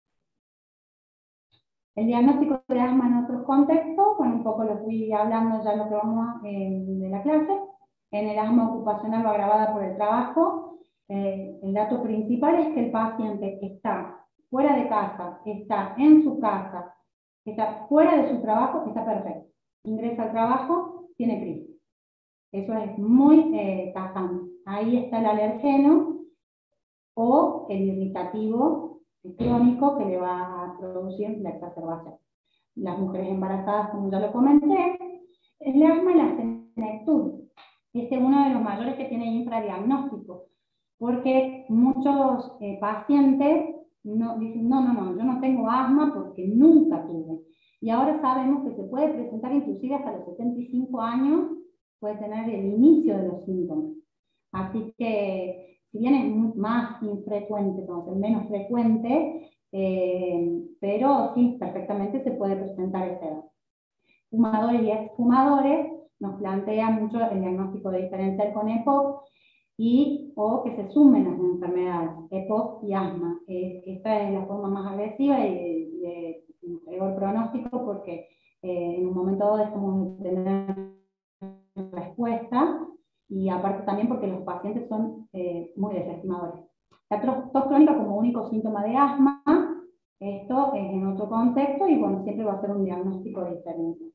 El diagnóstico de asma en otros contextos, bueno, un poco lo fui hablando ya en lo que vamos a, eh, de la clase. En el asma ocupacional o agravada por el trabajo, eh, el dato principal es que el paciente está fuera de casa, está en su casa, está fuera de su trabajo, está perfecto. Ingresa al trabajo, tiene crisis. Eso es muy eh, tajante. Ahí está el alergeno o el irritativo crónico que le va a producir la exacerbación. Las mujeres embarazadas, como ya lo comenté, el asma y la senectud. Este es uno de los mayores que tiene infradiagnóstico, porque muchos eh, pacientes no, dicen, no, no, no, yo no tengo asma porque nunca tuve. Y ahora sabemos que se puede presentar inclusive hasta los setenta y cinco años, puede tener el inicio de los síntomas. Así que, si bien es más infrecuente, entonces menos frecuente, eh, pero sí, perfectamente se puede presentar esa edad. Fumadores y exfumadores nos plantea mucho el diagnóstico de diferencial con E P O C y o que se sumen las enfermedades, E P O C y asma. Eh, esta es la forma más agresiva y de, de peor pronóstico porque eh, en un momento dado dejamos de tener respuesta y aparte también porque los pacientes son eh, muy desestimadores. La tos crónica como único síntoma de asma, esto es en otro contexto y bueno, siempre va a ser un diagnóstico diferente.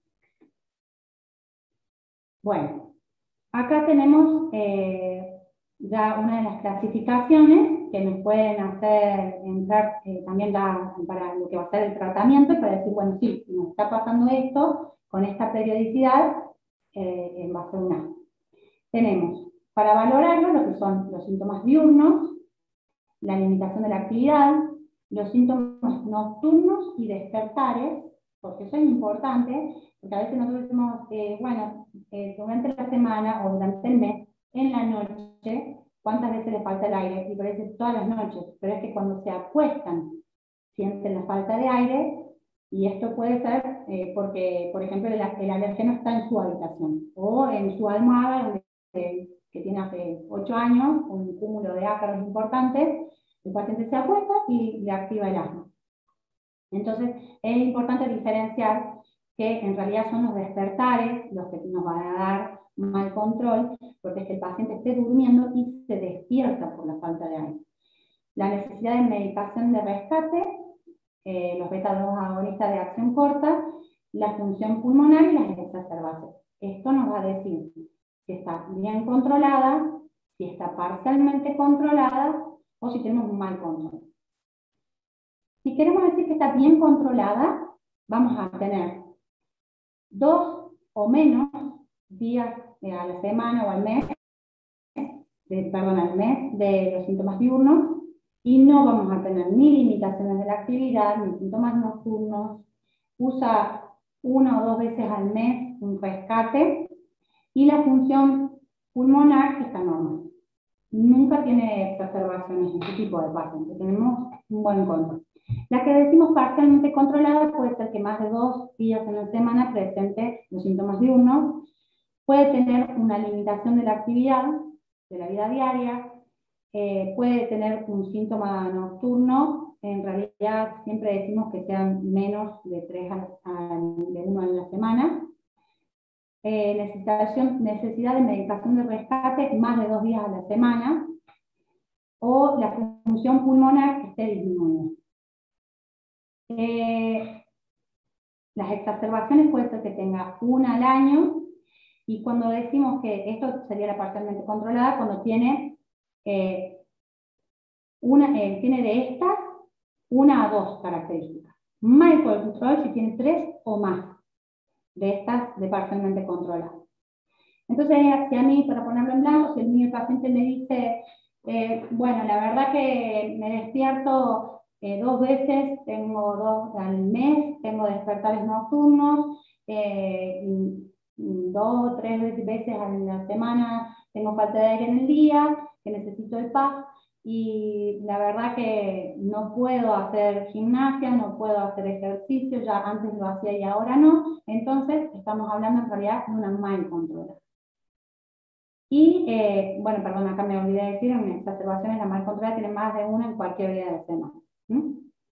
Bueno, acá tenemos eh, ya una de las clasificaciones que nos pueden hacer entrar eh, también la, para lo que va a ser el tratamiento, para decir, bueno, sí, si nos está pasando esto, con esta periodicidad, eh, va a ser un asma. Tenemos, para valorarlo, lo que son los síntomas diurnos, la limitación de la actividad, los síntomas nocturnos y despertares, porque eso es importante, porque a veces nosotros decimos, eh, bueno, eh, durante la semana o durante el mes, en la noche, ¿cuántas veces les falta el aire? Y parece todas las noches, pero es que cuando se acuestan sienten la falta de aire, y esto puede ser eh, porque, por ejemplo, el, el alergeno está en su habitación, o en su almohada, donde, eh, que tiene hace ocho años, un cúmulo de ácaros importantes, el paciente se acuesta y le activa el asma. Entonces, es importante diferenciar que en realidad son los despertares los que nos van a dar mal control, porque es que el paciente esté durmiendo y se despierta por la falta de aire. La necesidad de medicación de rescate, eh, los beta dos agonistas de acción corta, la función pulmonar y las exacerbaciones. Esto nos va a decir si está bien controlada, si está parcialmente controlada o si tenemos un mal control. Si queremos decir que está bien controlada, vamos a tener dos o menos días a la semana o al mes, de, perdón, al mes de los síntomas diurnos, y no vamos a tener ni limitaciones de la actividad, ni síntomas nocturnos. Usa una o dos veces al mes un rescate, y la función pulmonar está normal. Nunca tiene exacerbaciones en este tipo de pacientes, tenemos un buen control. La que decimos parcialmente controlada puede ser que más de dos días en la semana presente los síntomas diurnos, puede tener una limitación de la actividad, de la vida diaria, eh, puede tener un síntoma nocturno. En realidad siempre decimos que sean menos de tres a, a, de uno a la semana. Eh, necesitación, necesidad de medicación de rescate más de dos días a la semana, o la función pulmonar que esté disminuida. Eh, las exacerbaciones puede ser que tenga una al año, y cuando decimos que esto sería la parcialmente controlada, cuando tiene, eh, una, eh, tiene de estas una a dos características. Mild control si tiene tres o más de estas de parcialmente controlada. Entonces, si a mí, para ponerlo en blanco, si el mío paciente me dice, eh, bueno, la verdad que me despierto eh, dos veces, tengo dos al mes, tengo despertares nocturnos, eh, dos o tres veces a la semana tengo falta de aire en el día, que necesito el P A P, y la verdad que no puedo hacer gimnasia, no puedo hacer ejercicio, ya antes lo hacía y ahora no, entonces estamos hablando en realidad de una mild controlada. Y, eh, bueno, perdón, acá me olvidé de decir, en exacerbaciones la mild controlada tiene más de una en cualquier día de la semana. ¿Mm?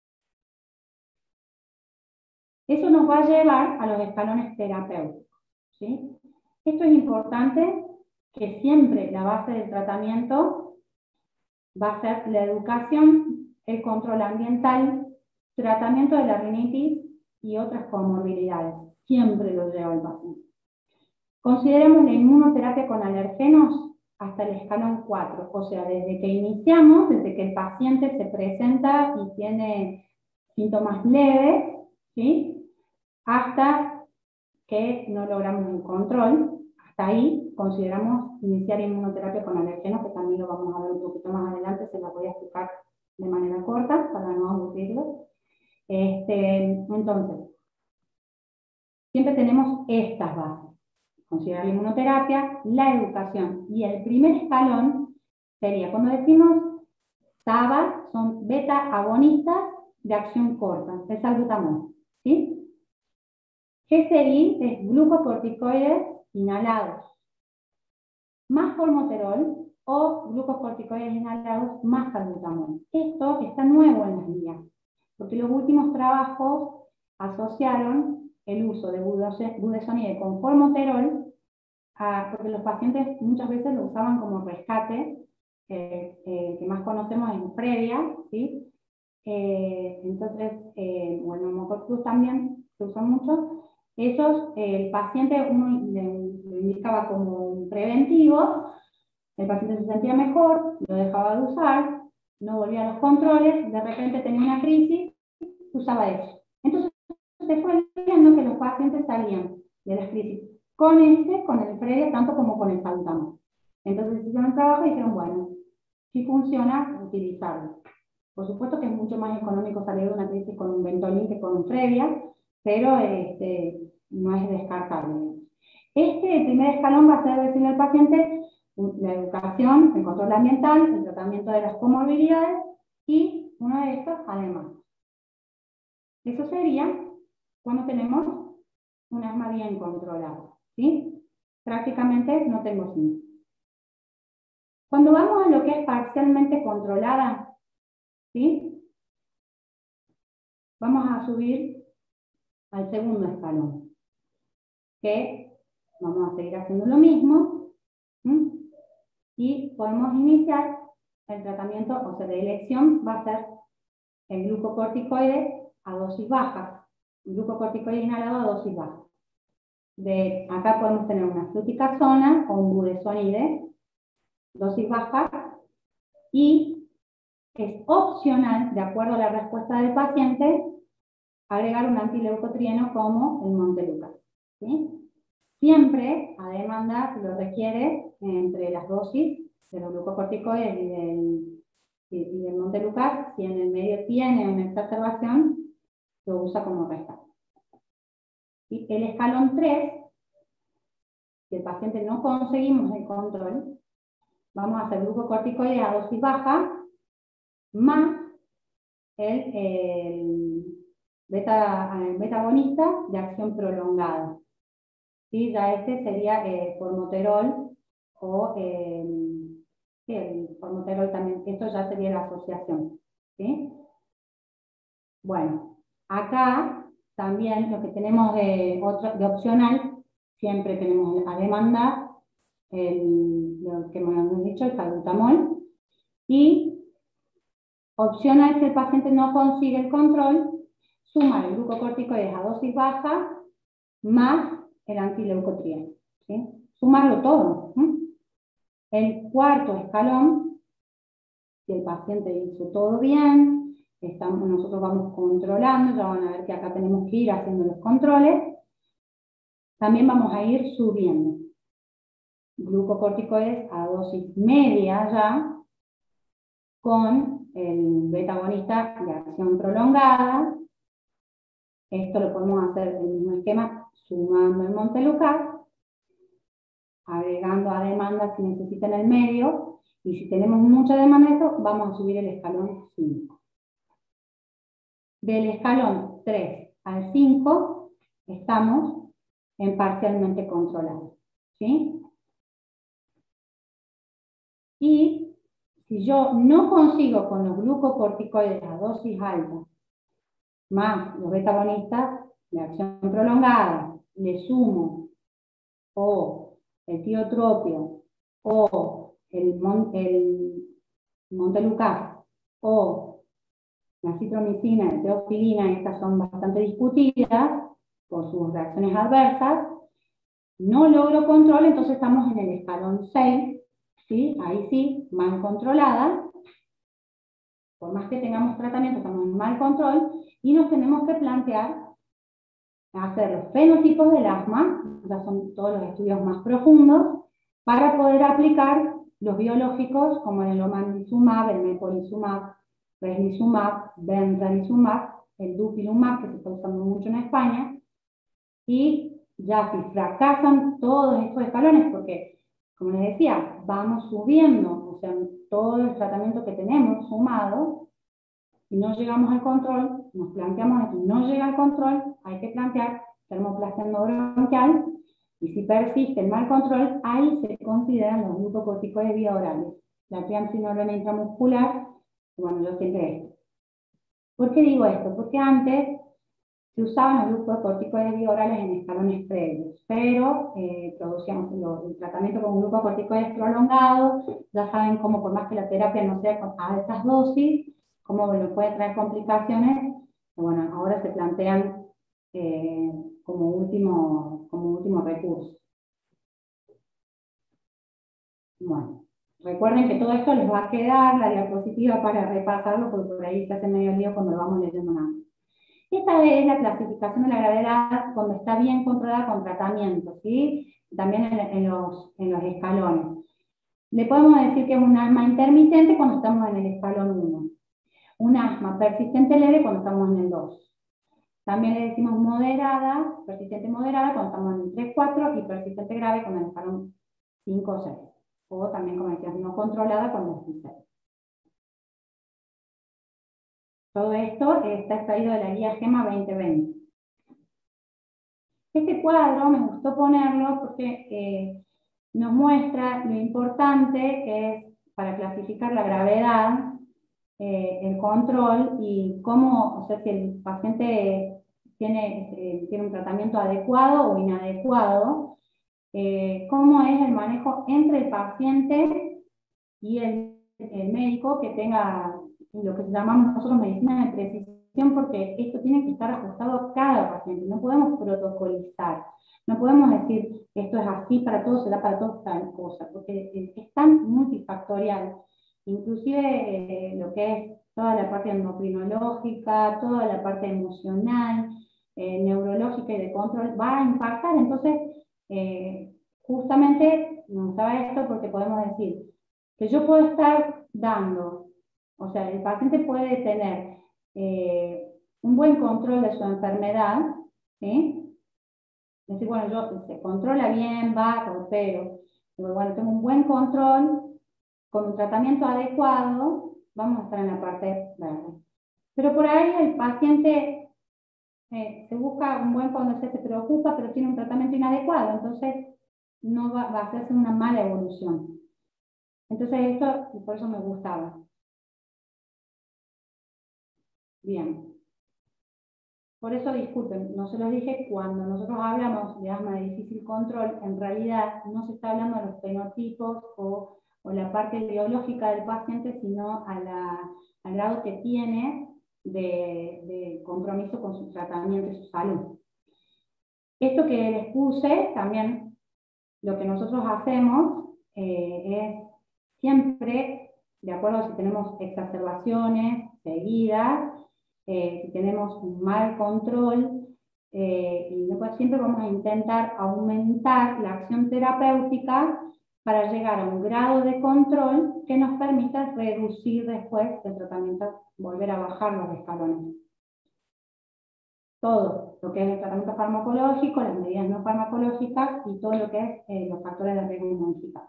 Eso nos va a llevar a los escalones terapéuticos, ¿sí? Esto es importante, que siempre la base del tratamiento va a ser la educación, el control ambiental, tratamiento de la rinitis y otras comorbilidades. Siempre lo lleva el paciente. Consideremos la inmunoterapia con alergenos hasta el escalón cuatro, o sea, desde que iniciamos, desde que el paciente se presenta y tiene síntomas leves, ¿sí?, hasta que no logramos un control. Hasta ahí consideramos iniciar inmunoterapia con alergenos, que también lo vamos a ver un poquito más adelante, se lo voy a explicar de manera corta para no aburrirlo. Este, entonces, siempre tenemos estas bases. Considerar la inmunoterapia, la educación, y el primer escalón sería, cuando decimos S A B A, son beta agonistas de acción corta, es salbutamol, ¿sí? G C I es glucocorticoides inhalados más formoterol, o glucocorticoides inhalados más salbutamol. Esto está nuevo en las guías, porque los últimos trabajos asociaron el uso de budesonide con formoterol, a, porque los pacientes muchas veces lo usaban como rescate, eh, eh, que más conocemos en previa, ¿sí? Eh, entonces, eh, bueno, Mocotrus también se usa mucho. Esos, eh, el paciente uno lo indicaba como un preventivo, el paciente se sentía mejor, lo dejaba de usar, no volvía a los controles, de repente tenía una crisis, usaba eso. Entonces se fue viendo que los pacientes salían de las crisis con este, con el previo, tanto como con el salbutamol. Entonces hicieron un trabajo y dijeron, bueno, si funciona, utilizarlo. Por supuesto que es mucho más económico salir de una crisis con un Ventolin que con un Previa, pero este, no es descartable. Este, el primer escalón va a ser decirle al paciente la educación, el control ambiental, el tratamiento de las comorbilidades y uno de estos, además. Eso sería cuando tenemos un asma bien controlado, ¿sí? Prácticamente no tengo síntomas. Cuando vamos a lo que es parcialmente controlada, ¿sí?, vamos a subir al segundo escalón, que vamos a seguir haciendo lo mismo, ¿sí?, y podemos iniciar el tratamiento, o sea, de elección va a ser el glucocorticoide a dosis baja, el glucocorticoide inhalado a dosis baja. De, acá podemos tener una fluticasona o un budesonide, dosis baja, y es opcional, de acuerdo a la respuesta del paciente, agregar un antileucotrieno como el Montelukast, ¿sí? Siempre, a demanda, se lo requiere entre las dosis de los glucocorticoides y del, y, y del Montelukast. Si en el medio tiene una exacerbación, lo usa como rescate. Y el escalón tres, si el paciente no conseguimos el control, vamos a hacer glucocorticoides a dosis baja más el, el beta, el beta agonista de acción prolongada. ¿sí? Ya este sería eh, formoterol o eh, sí, el formoterol también, esto ya sería la asociación, ¿sí? Bueno, acá también lo que tenemos de, otro, de opcional, siempre tenemos a demanda, el, lo que hemos dicho, el salbutamol, y opcional si el paciente no consigue el control, sumar el glucocorticoides a dosis baja más el antileucotrieno, ¿sí? Sumarlo todo. ¿sí? El cuarto escalón, si el paciente hizo todo bien, estamos, nosotros vamos controlando, ya van a ver que acá tenemos que ir haciendo los controles, también vamos a ir subiendo glucocorticoides a dosis media ya, con el beta agonista de acción prolongada. Esto lo podemos hacer en el mismo esquema, sumando el Montelukast, agregando a demanda si necesita en el medio, y si tenemos mucha demanda de esto, vamos a subir el escalón cinco. Del escalón tres al cinco estamos en parcialmente controlado, ¿sí? Y si yo no consigo con los glucocorticoides a dosis alta, más los beta-agonistas de acción prolongada, le sumo o el tiotropio o el, mon, el Montelukast o la citromicina y teofilina, estas son bastante discutidas por sus reacciones adversas, no logro control, entonces estamos en el escalón seis, ¿sí? Ahí sí, mal controlada, por más que tengamos tratamiento, estamos en mal control, y nos tenemos que plantear hacer los fenotipos del asma, ya son todos los estudios más profundos, para poder aplicar los biológicos como el omalizumab, el mepolizumab, resnizumab, benralizumab, el dupilumab, que se está usando mucho en España, y ya si fracasan todos estos escalones, porque, como les decía, vamos subiendo, o sea, todo el tratamiento que tenemos sumado, si no llegamos al control, nos planteamos que no llega al control, hay que plantear termoplastia endobronquial, y si persiste el mal control, ahí se consideran los glucocorticoides vía orales, la triamcinolona intramuscular, bueno, yo siempre esto. ¿Por qué digo esto? Porque antes se usaban los glucocorticoides vía orales en escalones previos, pero eh, producíamos lo, el tratamiento con glucocorticoides prolongados, ya saben cómo por más que la terapia no sea a altas dosis, cómo nos puede traer complicaciones, bueno, ahora se plantean eh, como, último, como último recurso. Bueno, recuerden que todo esto les va a quedar la diapositiva para repasarlo, porque por ahí se hace medio lío cuando lo vamos leyendo nada. Esta es la clasificación de la gravedad cuando está bien controlada con tratamiento, ¿sí? También en, en, los, en los escalones. Le podemos decir que es un asma intermitente cuando estamos en el escalón uno. Un asma persistente leve cuando estamos en el dos. También le decimos moderada, persistente moderada cuando estamos en el tres cuatro y persistente grave cuando en el escalón cinco o seis. O también, como decías, no controlada cuando es seis. Todo esto está extraído de la guía GEMA veinte veinte. Este cuadro me gustó ponerlo porque eh, nos muestra lo importante que es para clasificar la gravedad, eh, el control y cómo, o sea, si el paciente tiene, eh, tiene un tratamiento adecuado o inadecuado, eh, cómo es el manejo entre el paciente y el, el médico que tenga lo que llamamos nosotros medicina de precisión, porque esto tiene que estar ajustado a cada paciente, no podemos protocolizar, no podemos decir esto es así para todos, será para todos tal cosa, porque es tan multifactorial, inclusive eh, lo que es toda la parte endocrinológica, toda la parte emocional, eh, neurológica y de control, va a impactar, entonces eh, justamente me gustaba esto porque podemos decir que yo puedo estar dando, o sea, el paciente puede tener eh, un buen control de su enfermedad, ¿sí? Es decir, bueno, yo, se controla bien, va, pero, pero bueno, tengo un buen control, con un tratamiento adecuado, vamos a estar en la parte verde. Pero por ahí el paciente eh, se busca un buen cuando se preocupa, pero tiene un tratamiento inadecuado, entonces no va, va a hacerse una mala evolución. Entonces esto, por eso me gustaba. Bien. Por eso, disculpen, no se los dije, cuando nosotros hablamos de asma de difícil control, en realidad no se está hablando de los fenotipos o, o la parte biológica del paciente, sino a la, al grado que tiene de, de compromiso con su tratamiento y su salud. Esto que les puse, también lo que nosotros hacemos eh, es siempre, de acuerdo a si tenemos exacerbaciones seguidas, eh, si tenemos un mal control, eh, y después siempre vamos a intentar aumentar la acción terapéutica para llegar a un grado de control que nos permita reducir después el tratamiento, volver a bajar los escalones. Todo lo que es el tratamiento farmacológico, las medidas no farmacológicas y todo lo que es eh, los factores de riesgo inmunológico.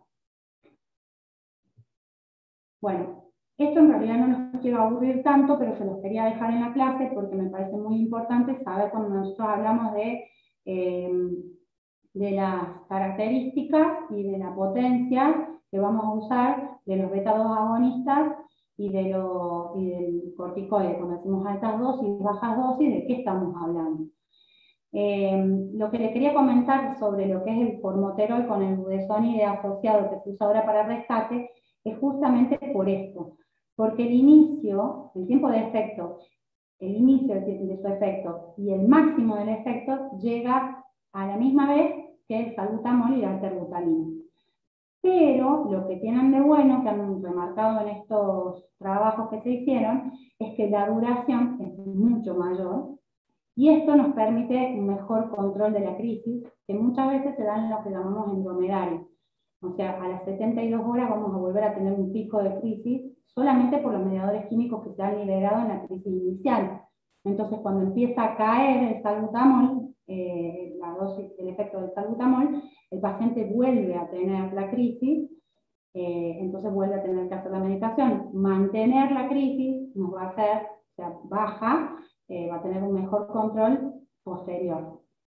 Bueno, esto en realidad no los quiero aburrir tanto, pero se los quería dejar en la clase porque me parece muy importante saber cuando nosotros hablamos de, eh, de las características y de la potencia que vamos a usar de los beta dos agonistas y, de lo, y del corticoide. Cuando decimos altas dosis, bajas dosis, ¿de qué estamos hablando? Eh, lo que le quería comentar sobre lo que es el formoterol con el budesonide asociado que se usa ahora para rescate es justamente por esto, porque el inicio, el tiempo de efecto, el inicio de su efecto y el máximo del efecto llega a la misma vez que el salbutamol y la terbutalina. Pero lo que tienen de bueno, que han remarcado en estos trabajos que se hicieron, es que la duración es mucho mayor. Y esto nos permite un mejor control de la crisis, que muchas veces se da en lo que llamamos endromedario. O sea, a las setenta y dos horas vamos a volver a tener un pico de crisis solamente por los mediadores químicos que se han liberado en la crisis inicial. Entonces, cuando empieza a caer el salbutamol, eh, la dosis, el efecto del salbutamol, el paciente vuelve a tener la crisis, eh, entonces vuelve a tener que hacer la medicación. Mantener la crisis nos va a hacer, o sea, baja, Eh, va a tener un mejor control posterior.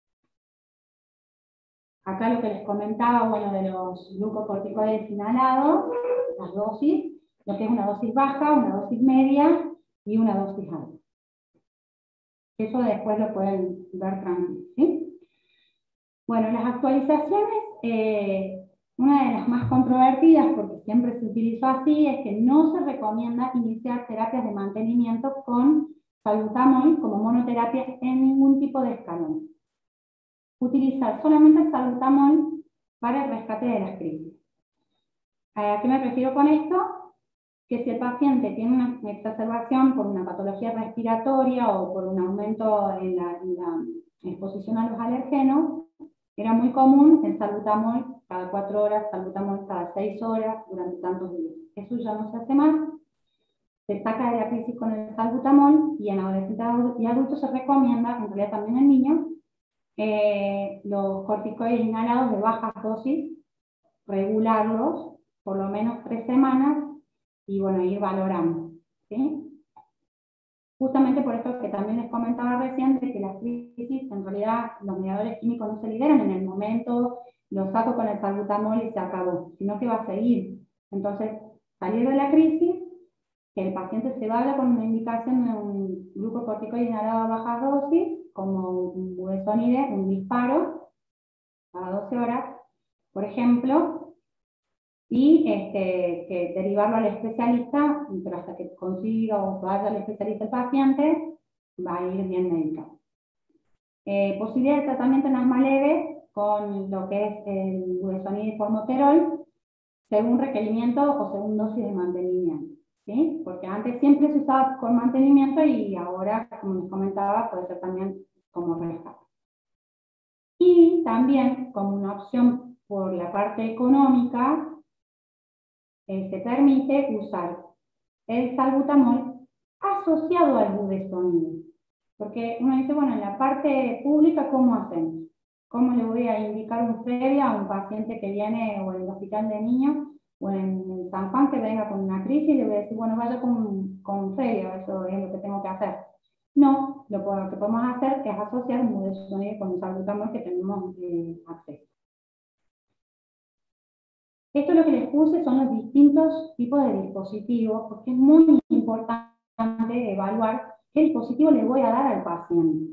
Acá lo que les comentaba, bueno, de los glucocorticoides inhalados, las dosis, lo que es una dosis baja, una dosis media y una dosis alta. Eso después lo pueden ver tranquilo, ¿sí? Bueno, las actualizaciones, eh, una de las más controvertidas, porque siempre se utilizó así, es que no se recomienda iniciar terapias de mantenimiento con salbutamol como monoterapia en ningún tipo de escalón. Utilizar solamente el salbutamol para el rescate de las crisis. ¿A qué me refiero con esto? Que si el paciente tiene una exacerbación por una patología respiratoria o por un aumento en la, en la exposición a los alergenos, era muy común el salbutamol cada cuatro horas, salbutamol cada seis horas durante tantos días. Eso ya no se hace más. Se saca de la crisis con el salbutamol y en adolescentes y adultos se recomienda, en realidad también en niños, eh, los corticoides inhalados de bajas dosis, regularlos por lo menos tres semanas y bueno, ir valorando, ¿sí? Justamente por esto que también les comentaba recién, de que las crisis, en realidad los mediadores químicos no se liberan en el momento, lo saco con el salbutamol y se acabó, sino que va a seguir. Entonces, salir de la crisis, que el paciente se vaya con una indicación de un glucocorticoide inhalado a baja dosis, como un budesonide, un disparo, cada doce horas, por ejemplo, y este, que derivarlo al especialista, pero hasta que consiga o vaya al especialista el paciente, va a ir bien medicado. Eh, posibilidad de tratamiento en asma leve con lo que es el budesonide y formoterol, según requerimiento o según dosis de mantenimiento, ¿sí? Porque antes siempre se usaba con mantenimiento y ahora, como les comentaba, puede ser también como rescate. Y también, como una opción por la parte económica, eh, se permite usar el salbutamol asociado al budesonide. Porque uno dice, bueno, en la parte pública, ¿cómo hacemos? ¿Cómo le voy a indicar un previa a un paciente que viene o en el hospital de niños o en San Juan que venga con una crisis? Le voy a decir, bueno, vaya con, con previa, eso es lo que tengo que hacer. No, lo que podemos hacer es asociar un budesonide con un salbutamol que tenemos eh, acceso. Esto lo que les puse son los distintos tipos de dispositivos, porque es muy importante evaluar qué dispositivo le voy a dar al paciente.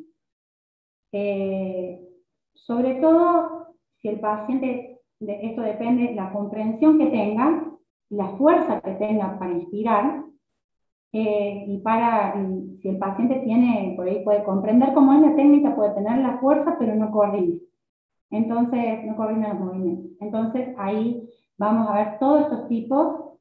Eh, sobre todo, si el paciente, de esto depende, la comprensión que tenga, la fuerza que tenga para inspirar, eh, y para, y si el paciente tiene, por ahí puede comprender cómo es la técnica, puede tener la fuerza, pero no coordina. Entonces, no coordina los movimientos. Entonces, ahí vamos a ver todos estos tipos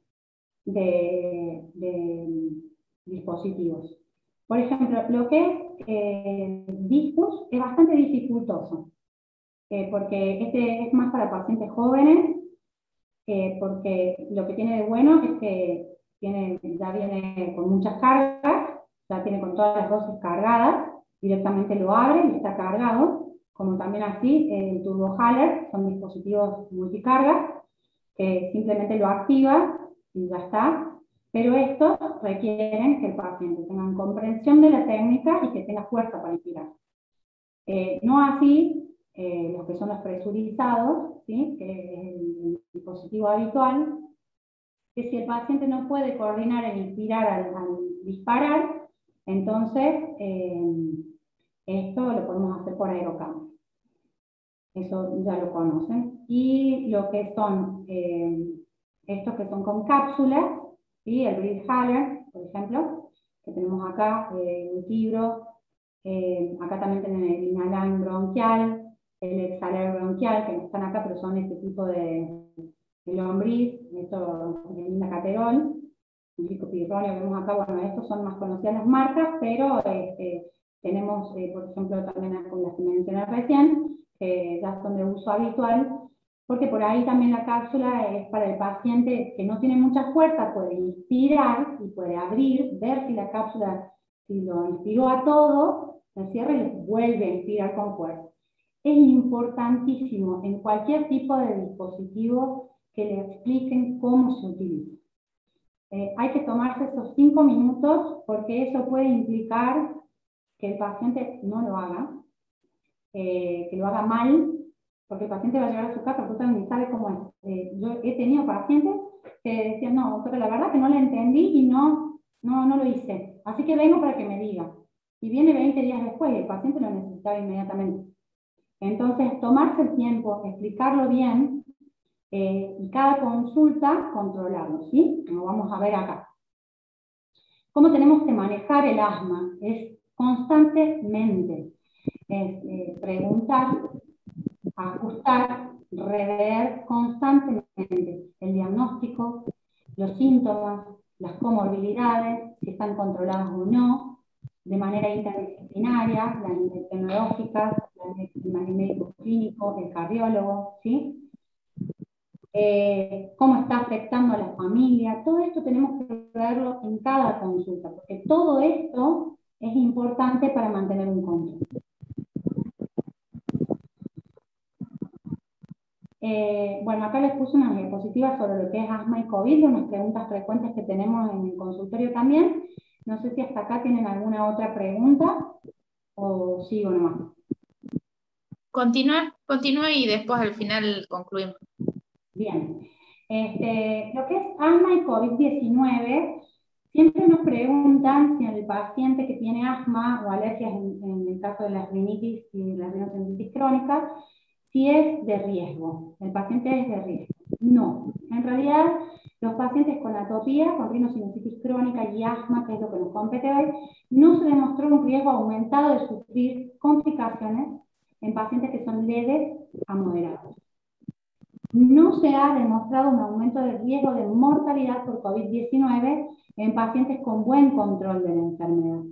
de, de dispositivos. Por ejemplo, lo que es eh, discus es bastante dificultoso, eh, porque este es más para pacientes jóvenes, eh, porque lo que tiene de bueno es que tiene, ya viene con muchas cargas, ya tiene con todas las dosis cargadas, directamente lo abre y está cargado, como también así el Turbo Haller, son dispositivos multicargas, que simplemente lo activa y ya está, pero estos requieren que el paciente tenga comprensión de la técnica y que tenga fuerza para inspirar. Eh, no así eh, los que son los presurizados, ¿sí? Que es el, el dispositivo habitual, que si el paciente no puede coordinar el inspirar al, al disparar, entonces eh, esto lo podemos hacer por aerocambio. Eso ya lo conocen. Y lo que son eh, estos que son con cápsulas, ¿sí? El Breathe Haller, por ejemplo, que tenemos acá, eh, un tibro, eh, acá también tienen el inhalar bronquial, el exhalar bronquial, que no están acá, pero son este tipo de, de lombriz, esto es el inacaterol, el licopirronio que vemos acá, bueno, estos son más conocidas las marcas, pero este, tenemos, eh, por ejemplo, también con las que mencioné recién, que ya son de uso habitual, porque por ahí también la cápsula es para el paciente que no tiene mucha fuerza, puede inspirar y puede abrir, ver si la cápsula, si lo inspiró a todo, se cierra y vuelve a inspirar con fuerza. Es importantísimo en cualquier tipo de dispositivo que le expliquen cómo se utiliza. Eh, hay que tomarse esos cinco minutos porque eso puede implicar que el paciente no lo haga, eh, que lo haga mal, porque el paciente va a llegar a su casa porque usted ni sabe cómo es. Eh, yo he tenido pacientes que decían, no, pero la verdad que no lo entendí y no, no, no lo hice. Así que vengo para que me diga. Y viene veinte días después y el paciente lo necesitaba inmediatamente. Entonces, tomarse el tiempo, explicarlo bien, eh, y cada consulta controlarlo, ¿sí? Como vamos a ver acá. ¿Cómo tenemos que manejar el asma? Es constantemente. Es eh, preguntar, ajustar, rever constantemente el diagnóstico, los síntomas, las comorbilidades, si están controladas o no, de manera interdisciplinaria, las infectológicas, el médico clínico, el cardiólogo, ¿sí? Eh, cómo está afectando a la familia, todo esto tenemos que verlo en cada consulta, porque todo esto es importante para mantener un control. Eh, bueno, acá les puse unas diapositivas sobre lo que es asma y COVID, unas preguntas frecuentes que tenemos en el consultorio también. No sé si hasta acá tienen alguna otra pregunta o sigo nomás. Continúa, continúa y después al final concluimos. Bien. Este, lo que es asma y COVID diecinueve, siempre nos preguntan si el paciente que tiene asma o alergias, en, en el caso de la rinitis y la rinosinusitis crónica, si es de riesgo. El paciente es de riesgo. No. En realidad, los pacientes con atopía, con rhinosinusitis crónica y asma, que es lo que nos compete hoy, no se demostró un riesgo aumentado de sufrir complicaciones en pacientes que son leves a moderados. No se ha demostrado un aumento de riesgo de mortalidad por COVID diecinueve en pacientes con buen control de la enfermedad.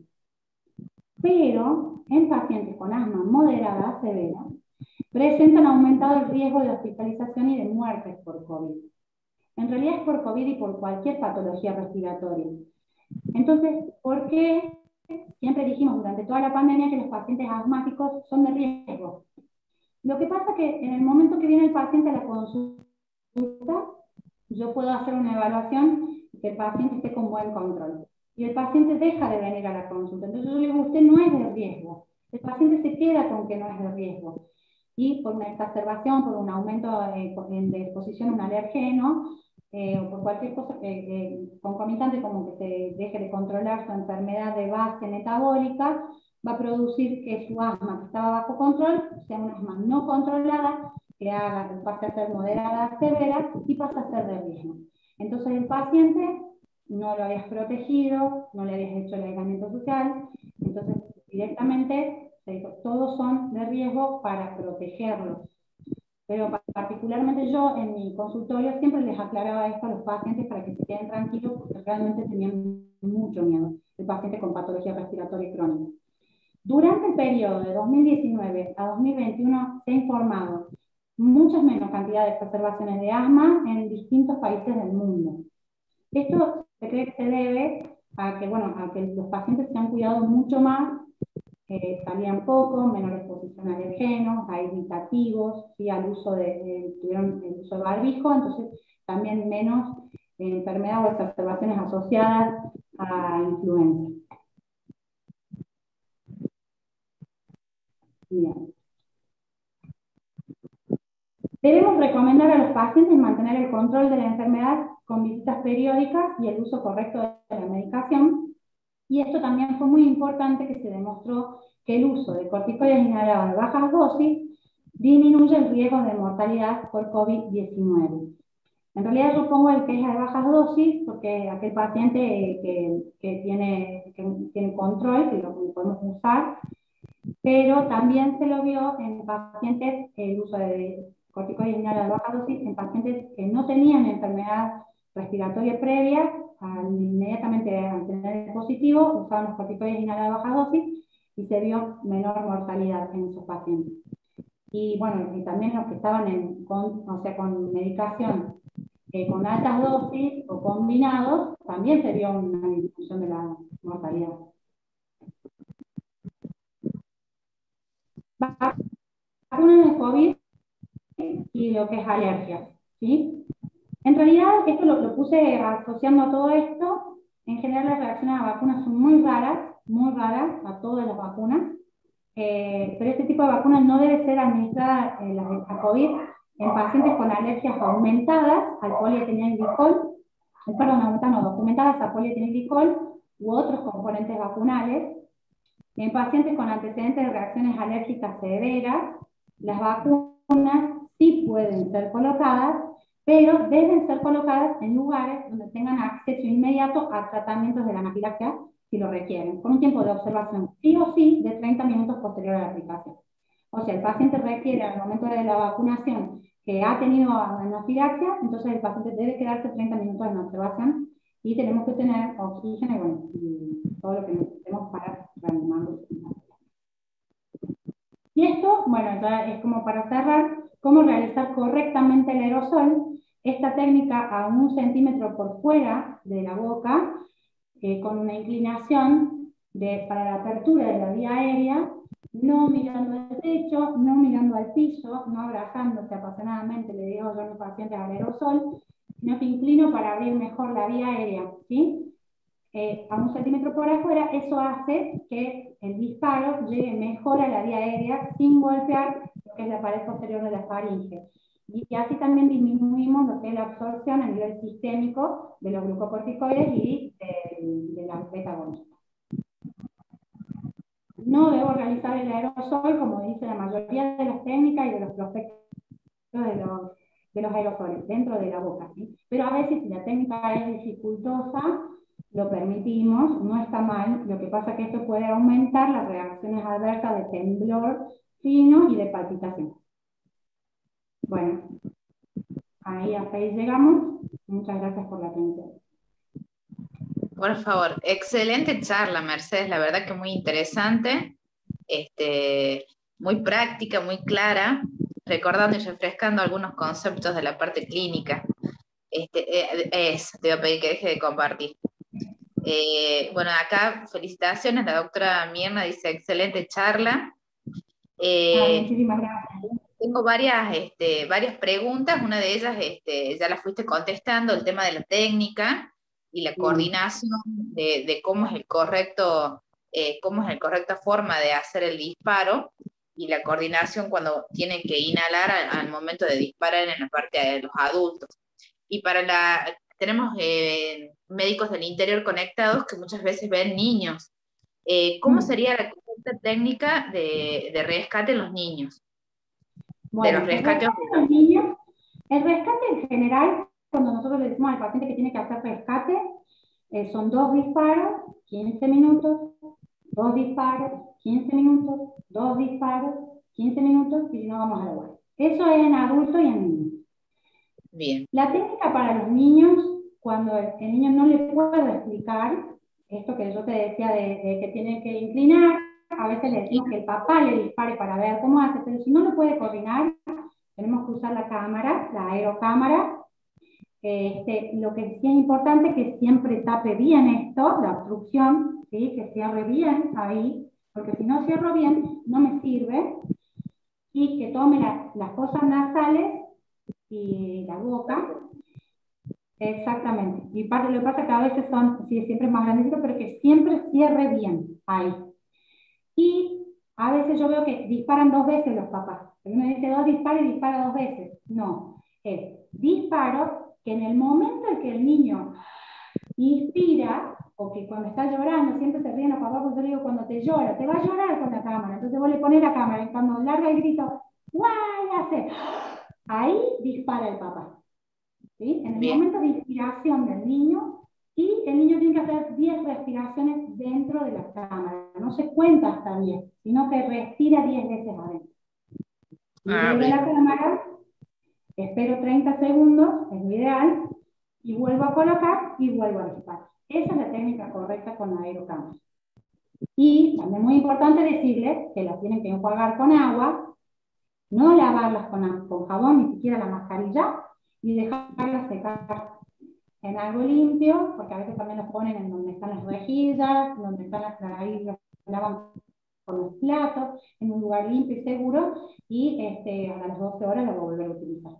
Pero en pacientes con asma moderada a severa, presentan aumentado el riesgo de hospitalización y de muertes por COVID. En realidad es por COVID y por cualquier patología respiratoria. Entonces, ¿por qué siempre dijimos durante toda la pandemia que los pacientes asmáticos son de riesgo? Lo que pasa es que en el momento que viene el paciente a la consulta, yo puedo hacer una evaluación y que el paciente esté con buen control. y el paciente deja de venir a la consulta. Entonces yo le digo, usted no es de riesgo. El paciente se queda con que no es de riesgo. Y por una exacerbación, por un aumento de, de exposición a un alergeno, eh, o por cualquier cosa eh, eh, concomitante, como que se deje de controlar su enfermedad de base metabólica, va a producir que su asma, que estaba bajo control, sea una asma no controlada, que haga, pase a ser moderada a severa y pase a ser de riesgo. Entonces el paciente no lo habías protegido, no le habías hecho el aislamiento social, entonces directamente se dijo, todos son de riesgo para protegerlos. Pero particularmente yo en mi consultorio siempre les aclaraba esto a los pacientes para que se queden tranquilos, porque realmente tenían mucho miedo, el paciente con patología respiratoria crónica. Durante el periodo de dos mil diecinueve a dos mil veintiuno se ha informado muchas menos cantidades de exacerbaciones de asma en distintos países del mundo. Esto se cree que se debe a que, bueno, a que los pacientes se han cuidado mucho más, eh, salían poco, menor exposición a alergenos, a evitativos, ¿sí? Al uso de, de, tuvieron el uso de barbijo, entonces también menos eh, enfermedad o exacerbaciones asociadas a influenza. Bien. Debemos recomendar a los pacientes mantener el control de la enfermedad con visitas periódicas y el uso correcto de la medicación. Y esto también fue muy importante, que se demostró que el uso de corticoides inhalados de bajas dosis disminuye el riesgo de mortalidad por COVID diecinueve. En realidad yo pongo el que es de bajas dosis porque aquel paciente que, que, tiene, que tiene control, que lo podemos usar, pero también se lo vio en pacientes, el uso de corticoides inhalados de baja dosis, en pacientes que no tenían enfermedad respiratoria previa, al, inmediatamente al tener el positivo, usaban los corticoides inhalados de baja dosis y se vio menor mortalidad en esos pacientes. Y bueno, y también los que estaban en, con, o sea, con medicación eh, con altas dosis o combinados, también se vio una disminución de la mortalidad. Vacunas de COVID y lo que es alergia, ¿sí? En realidad, esto lo, lo puse asociando a todo esto. En general, las reacciones a vacunas son muy raras, muy raras, a todas las vacunas. Eh, pero este tipo de vacunas no debe ser administrada, eh, la, la COVID, en pacientes con alergias aumentadas al polietilenglicol, eh, perdón, aumentadas no, documentadas a polietilenglicol u otros componentes vacunales. En pacientes con antecedentes de reacciones alérgicas severas, las vacunas sí pueden ser colocadas, pero deben ser colocadas en lugares donde tengan acceso inmediato a tratamientos de la anafilaxia, si lo requieren, con un tiempo de observación sí o sí de treinta minutos posterior a la aplicación. O sea, el paciente requiere al momento de la vacunación que ha tenido anafilaxia, entonces el paciente debe quedarse treinta minutos en observación y tenemos que tener oxígeno y, bueno, y todo lo que necesitemos para reanimarlo. Y esto, bueno, ya es como para cerrar, cómo realizar correctamente el aerosol. Esta técnica a un centímetro por fuera de la boca, eh, con una inclinación de, para la apertura de la vía aérea, no mirando al techo, no mirando al piso, no abrazándose apasionadamente, le digo yo a mis pacientes al aerosol, sino que inclino para abrir mejor la vía aérea, ¿sí? Eh, a un centímetro por afuera, eso hace que el disparo llegue mejor a la vía aérea sin golpear lo que es la pared posterior de la faringe. Y así también disminuimos lo que es la absorción a nivel sistémico de los glucocorticoides y de, de la beta-agonista. No debo realizar el aerosol, como dice la mayoría de las técnicas y de los prospectos de los, de los aerosoles, dentro de la boca, ¿sí? Pero a veces, si la técnica es dificultosa, lo permitimos, no está mal. Lo que pasa es que esto puede aumentar las reacciones adversas de temblor fino y de palpitación. Bueno, ahí hasta ahí llegamos. Muchas gracias por la atención. Por favor, excelente charla, Mercedes, la verdad que muy interesante, este, muy práctica, muy clara, recordando y refrescando algunos conceptos de la parte clínica. Este, eh, eso, te voy a pedir que deje de compartir. Eh, bueno, acá felicitaciones, la doctora Mirna dice excelente charla. Eh, ah, muchísimas gracias. Tengo varias, este, varias preguntas, una de ellas este, ya la fuiste contestando, el tema de la técnica, y la Bien. coordinación de, de cómo es el correcto, eh, cómo es la correcta forma de hacer el disparo, y la coordinación cuando tienen que inhalar al, al momento de disparar en la parte de los adultos. Y para la, tenemos eh, médicos del interior conectados que muchas veces ven niños. Eh, ¿Cómo Mm. sería la correcta técnica de, de rescate en los niños? De los Bueno, el rescates. rescate de los niños, el rescate en general, cuando nosotros le decimos al paciente que tiene que hacer rescate, eh, son dos disparos, quince minutos, dos disparos, quince minutos, dos disparos, quince minutos, y no vamos a la guardia. Eso es en adultos y en niños. Bien. La técnica para los niños, cuando el, el niño no le puedo explicar, esto que yo te decía de, de que tiene que inclinar, a veces le decimos que el papá le dispare para ver cómo hace, pero si no lo puede coordinar, tenemos que usar la cámara, la aerocámara. Este, lo que sí es importante es que siempre tape bien esto, la obstrucción, ¿sí? Que cierre bien ahí, porque si no cierro bien, no me sirve. Y que tome la, las fosas nasales y la boca. Exactamente. Y parte, lo que pasa es que a veces son, sí, siempre es más grandecito, pero que siempre cierre bien ahí. Y a veces yo veo que disparan dos veces los papás. Uno dice dos disparos y dispara dos veces. No, es disparo que en el momento en que el niño inspira, o que cuando está llorando, siempre se ríen los papás, porque yo le digo, cuando te llora, te va a llorar con la cámara. Entonces vos le pones la cámara y cuando larga el grito, ¡guay! Hace, ahí dispara el papá. ¿Sí? En el Bien. momento de inspiración del niño, y el niño tiene que hacer diez respiraciones dentro de la cámara. No se cuenta hasta diez, sino que respira diez veces adentro. Ah, Libero bien. la cámara, espero treinta segundos, es lo ideal, y vuelvo a colocar y vuelvo a disparar. Esa es la técnica correcta con la aerocámara. Y también muy importante decirles que las tienen que enjuagar con agua, no lavarlas con, con jabón, ni siquiera la mascarilla, y dejarlas secar en algo limpio, porque a veces también los ponen en donde están las rejillas, donde están las, ahí los lavan con los platos, en un lugar limpio y seguro, y este, a las doce horas lo voy a volver a utilizar.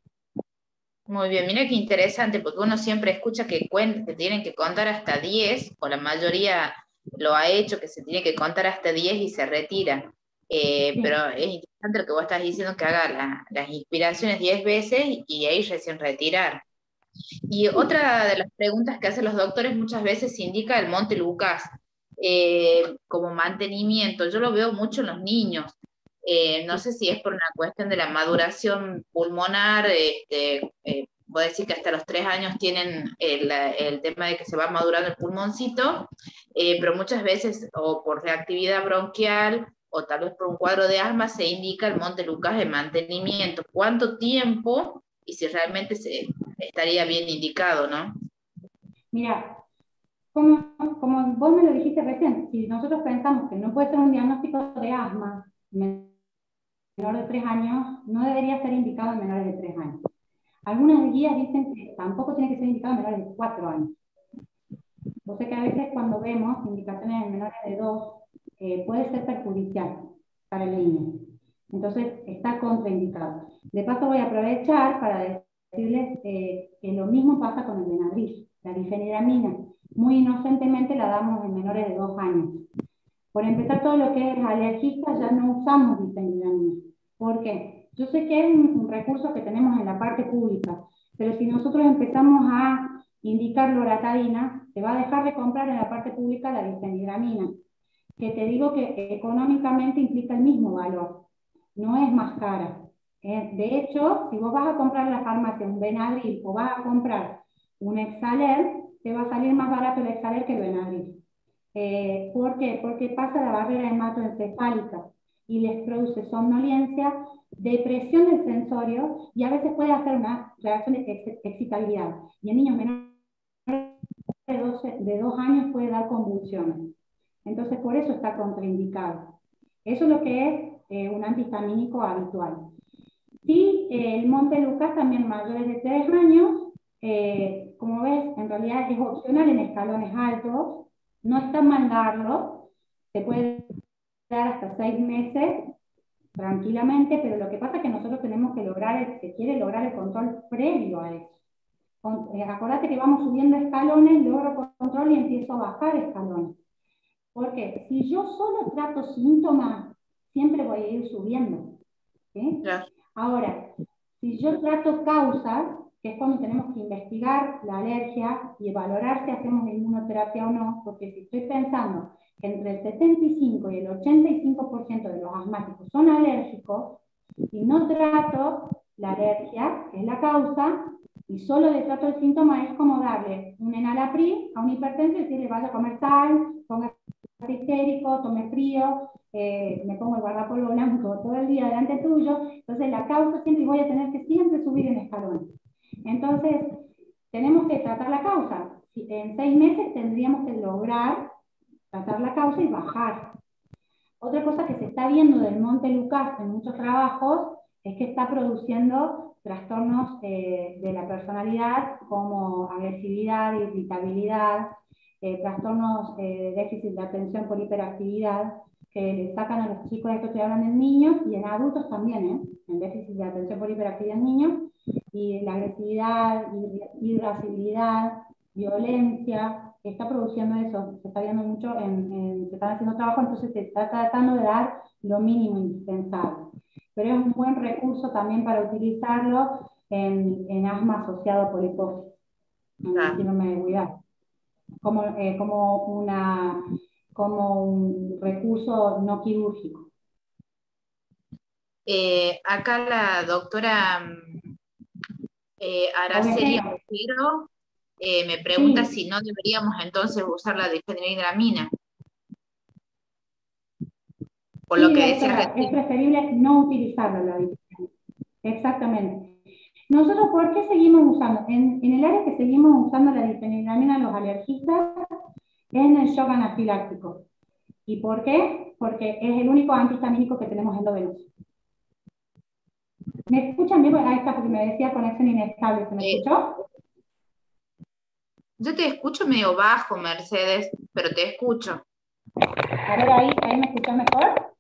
Muy bien, mira qué interesante, porque uno siempre escucha que, cuen- que tienen que contar hasta diez, o la mayoría lo ha hecho, que se tiene que contar hasta diez y se retira. Eh, Sí. pero es interesante lo que vos estás diciendo, que haga la- las inspiraciones diez veces y ahí recién retirar. Y otra de las preguntas que hacen los doctores muchas veces indica el Monte Lucas eh, como mantenimiento. Yo lo veo mucho en los niños. Eh, no sé si es por una cuestión de la maduración pulmonar, este, eh, voy a decir que hasta los tres años tienen el, el tema de que se va madurando el pulmoncito, eh, pero muchas veces, o por reactividad bronquial, o tal vez por un cuadro de asma, se indica el Monte Lucas de mantenimiento. ¿Cuánto tiempo? Y si realmente se, estaría bien indicado, ¿no? Mira, como, como vos me lo dijiste recién, si nosotros pensamos que no puede ser un diagnóstico de asma menor de tres años, no debería ser indicado en menores de tres años. Algunas guías dicen que tampoco tiene que ser indicado en menores de cuatro años. Yo sé que a veces cuando vemos indicaciones en menores de dos, eh, puede ser perjudicial para el niño. Entonces está contraindicado. De paso voy a aprovechar para decirles eh, que lo mismo pasa con el Benadryl, la difenidramina. Muy inocentemente la damos en menores de dos años. Por empezar, todo lo que es alergista ya no usamos difenidramina. ¿Por qué? Yo sé que es un, un recurso que tenemos en la parte pública, pero si nosotros empezamos a indicar loratadina, se va a dejar de comprar en la parte pública la difenidramina, que te digo que económicamente implica el mismo valor, no es más cara. Eh, de hecho, si vos vas a comprar en la farmacia un Benadryl o vas a comprar un Exaler, te va a salir más barato el Exaler que el Benadryl. Eh, ¿Por qué? Porque pasa la barrera hematoencefálica y les produce somnolencia, depresión del sensorio y a veces puede hacer una reacción de ex excitabilidad. Y en niños menores de, doce, de dos años puede dar convulsiones. Entonces, por eso está contraindicado. Eso es lo que es eh, un antihistamínico habitual. Y eh, el Monte Lucas también mayores de tres años, eh, como ves, en realidad es opcional en escalones altos, no está mal darlo, se puede dar hasta seis meses tranquilamente, pero lo que pasa es que nosotros tenemos que lograr, el, se quiere lograr el control previo a eso. con, eh, acordate que vamos subiendo escalones, logro control y empiezo a bajar escalones. Porque si yo solo trato síntomas, siempre voy a ir subiendo. ¿Sí? Claro. Ahora, si yo trato causas, que es cuando tenemos que investigar la alergia y valorar si hacemos inmunoterapia o no, porque si estoy pensando que entre el setenta y cinco y el ochenta y cinco por ciento de los asmáticos son alérgicos, y no trato la alergia, que es la causa, y solo le trato el síntoma, es como darle un enalapril a un hipertenso y decirle vaya a comer sal, ponga histérico, tome frío, eh, me pongo el guardapolvo blanco todo el día delante tuyo, entonces la causa siempre voy a tener que siempre subir en escalón. Entonces, tenemos que tratar la causa. En seis meses tendríamos que lograr tratar la causa y bajar. Otra cosa que se está viendo del Monte Lucas en muchos trabajos es que está produciendo trastornos eh, de la personalidad como agresividad, irritabilidad, eh, trastornos eh, de déficit de atención por hiperactividad, que le sacan a los chicos, esto estoy hablando en niños y en adultos también, ¿eh? En déficit de atención por hiperactividad en niños, y la agresividad, irascibilidad, violencia, que está produciendo eso, se está viendo mucho, en, en, se están haciendo trabajo, entonces se está tratando de dar lo mínimo indispensable. Pero es un buen recurso también para utilizarlo en, en asma asociado a poliposis, en el síndrome de Guillain, como, eh, como, una, como un recurso no quirúrgico. Eh, acá la doctora eh, Araceli Ruggiero eh, me pregunta sí. si no deberíamos entonces usar la difenidramina. Por sí, lo que decía recién. Es preferible no utilizarla la difenidramina. Exactamente. Nosotros, ¿por qué seguimos usando? En, en el área que seguimos usando la difenidramina los alergistas es en el shock anafiláctico. ¿Y por qué? Porque es el único antihistamínico que tenemos endovenoso. ¿Me escuchan bien? Ahí está, porque me decía conexión inestable. ¿Se me eh, escuchó? Yo te escucho medio bajo, Mercedes, pero te escucho. A ver, ahí, ahí me escuchas mejor.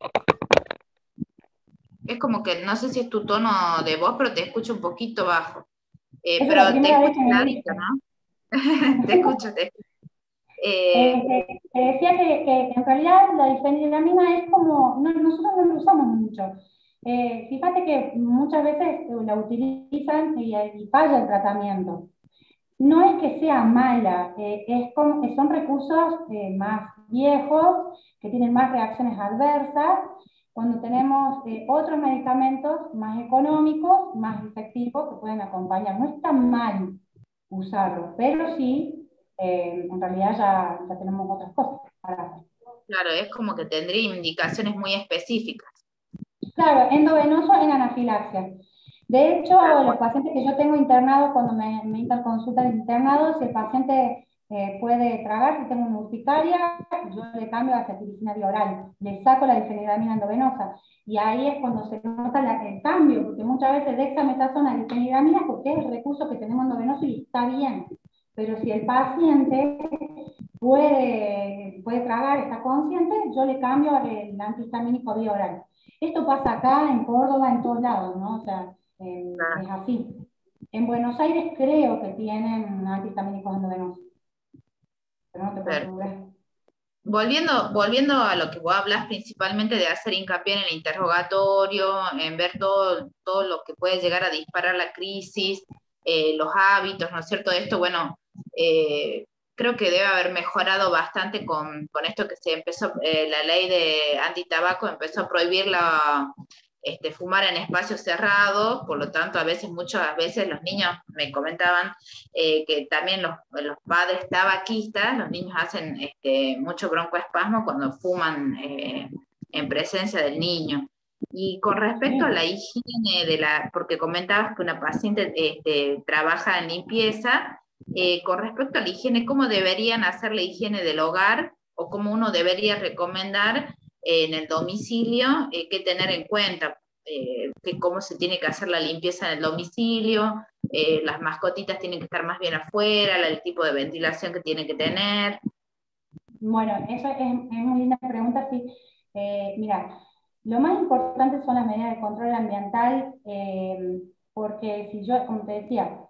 Es como que, no sé si es tu tono de voz, pero te escucho un poquito bajo. Eh, es pero la te escucho clarito, ¿no? te escucho, te escucho. Eh, eh, te decía que, que en realidad la difenidramina es como, no, nosotros no lo usamos mucho. Eh, fíjate que muchas veces la utilizan y, y falla el tratamiento. No es que sea mala, eh, es como, son recursos eh, más viejos, que tienen más reacciones adversas, cuando tenemos eh, otros medicamentos más económicos, más efectivos, que pueden acompañar. No está mal usarlo, pero sí, eh, en realidad ya, ya tenemos otras cosas para hacer. Claro, es como que tendría indicaciones muy específicas. Claro, endovenoso en anafilaxia. De hecho, los pacientes que yo tengo internados, cuando me, me interconsultan internados, si el paciente eh, puede tragar, si tengo una urticaria, yo le cambio a cetiricina bioral, le saco la difenidramina endovenosa. Y ahí es cuando se nota la, el cambio, porque muchas veces dexametasona, difenidramina, porque es el recurso que tenemos endovenoso y está bien. Pero si el paciente puede, puede tragar, está consciente, yo le cambio el antihistamínico vía oral. Esto pasa acá, en Córdoba, en todos lados, ¿no? O sea, eh, es así. En Buenos Aires creo que tienen antihistamínicos endovenosos, pero no te puedo asegurar. Volviendo, volviendo a lo que vos hablas principalmente de hacer hincapié en el interrogatorio, en ver todo, todo lo que puede llegar a disparar la crisis, eh, los hábitos, ¿no es cierto? Esto, bueno, eh, creo que debe haber mejorado bastante con, con esto que se empezó, eh, la ley de antitabaco empezó a prohibir la, este, fumar en espacios cerrados, por lo tanto a veces, muchas veces los niños me comentaban eh, que también los, los padres tabaquistas, los niños hacen este, mucho broncoespasmo cuando fuman eh, en presencia del niño. Y con respecto a la higiene de la, porque comentabas que una paciente este, trabaja en limpieza, eh, con respecto a la higiene, ¿cómo deberían hacer la higiene del hogar o cómo uno debería recomendar eh, en el domicilio eh, qué tener en cuenta? Eh, que cómo se tiene que hacer la limpieza en el domicilio, eh, las mascotitas tienen que estar más bien afuera, el tipo de ventilación que tienen que tener. Bueno, eso es, es muy linda pregunta, sí. Eh, mira, lo más importante son las medidas de control ambiental, eh, porque si yo, como te decía,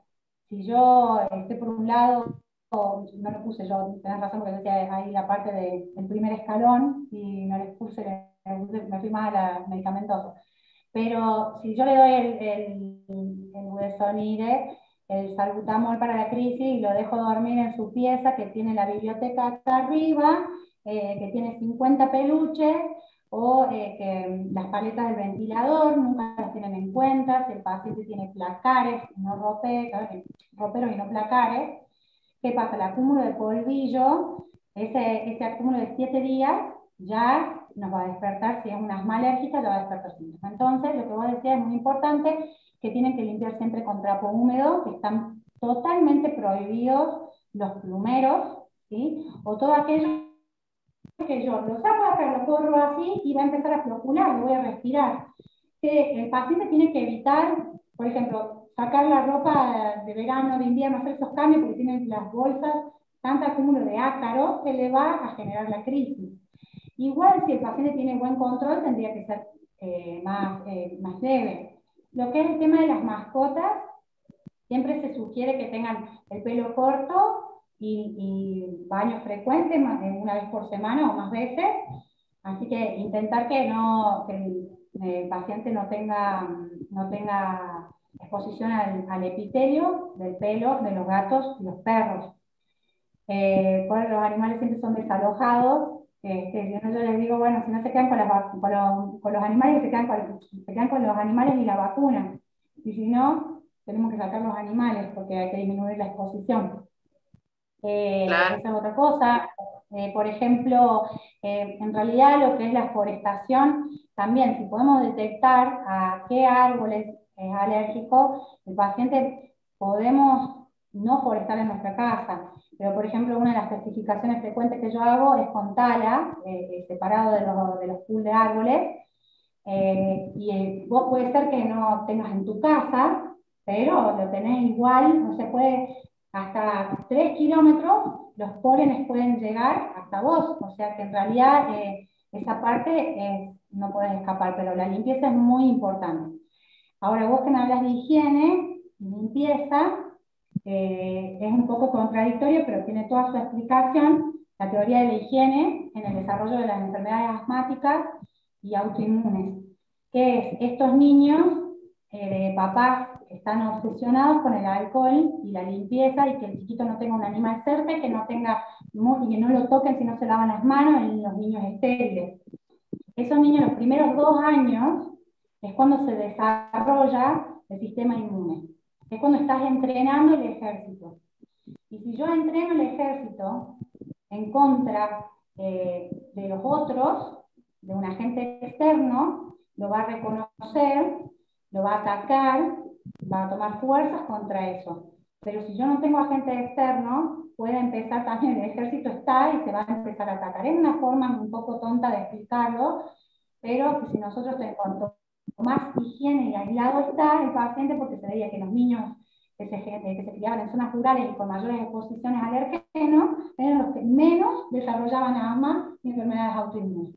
si yo estoy por un lado, no lo puse yo, tenés razón porque decía ahí la parte de- del primer escalón y no les puse, le puse- me fui más a la medicamentosa. Pero si yo le doy el, el, el budesonide, el salbutamol para la crisis y lo dejo dormir en su pieza que tiene la biblioteca acá arriba, eh, que tiene cincuenta peluches, o eh, que las paletas del ventilador nunca las tienen en cuenta, si el paciente tiene placares, no rope, roperos y no placares, ¿qué pasa? El acúmulo de polvillo, ese, ese acúmulo de siete días, ya nos va a despertar, si es una asma alérgica, ya va a despertar síntomas. Entonces, lo que vos decías es muy importante, que tienen que limpiar siempre con trapo húmedo, que están totalmente prohibidos los plumeros, ¿sí? O todo aquello que yo lo saco de acá, lo corro así y va a empezar a flocular, lo voy a respirar. Que el paciente tiene que evitar, por ejemplo, sacar la ropa de verano, de invierno, hacer esos cambios porque tienen las bolsas, tanto acúmulo de ácaro que le va a generar la crisis. Igual si el paciente tiene buen control tendría que ser eh, más, eh, más leve. Lo que es el tema de las mascotas, siempre se sugiere que tengan el pelo corto y, y baños frecuentes, más de una vez por semana o más veces. Así que intentar que, no, que el, el paciente no tenga, no tenga exposición al, al epitelio del pelo de los gatos y los perros. Eh, por los animales siempre son desalojados. Este, yo, yo les digo, bueno, si no se quedan con, la, con, los, con los animales, se quedan con, se quedan con los animales y la vacuna. Y si no, tenemos que sacar los animales porque hay que disminuir la exposición. Eh, Claro. esa es otra cosa. Eh, por ejemplo, eh, en realidad lo que es la forestación, también si podemos detectar a qué árboles es alérgico, el paciente podemos no forestar en nuestra casa. Pero, por ejemplo, una de las certificaciones frecuentes que yo hago es con tala, eh, separado de los, de los pool de árboles. Eh, y eh, vos puede ser que no tengas en tu casa, pero lo tenés igual, no se puede, hasta tres kilómetros los pólenes pueden llegar hasta vos, o sea que en realidad eh, esa parte eh, no podés escapar, pero la limpieza es muy importante. Ahora vos que me hablas de higiene y limpieza, eh, es un poco contradictorio, pero tiene toda su explicación, la teoría de la higiene en el desarrollo de las enfermedades asmáticas y autoinmunes, que es estos niños eh, de papás que están obsesionados con el alcohol y la limpieza y que el chiquito no tenga un animal cerca y que no tenga y que no lo toquen si no se lavan las manos en los niños estériles. Esos niños los primeros dos años es cuando se desarrolla el sistema inmune, es cuando estás entrenando el ejército. Y si yo entreno el ejército en contra eh, de los otros, de un agente externo, lo va a reconocer, lo va a atacar, va a tomar fuerzas contra eso. Pero si yo no tengo agente externo, puede empezar también, el ejército está y se va a empezar a atacar. Es una forma un poco tonta de explicarlo, pero que si nosotros, en cuanto más higiene y aislado está el paciente, porque se veía que los niños que se, que se criaban en zonas rurales y con mayores exposiciones al alérgeno, eran los que menos desarrollaban asma y enfermedades autoinmunes.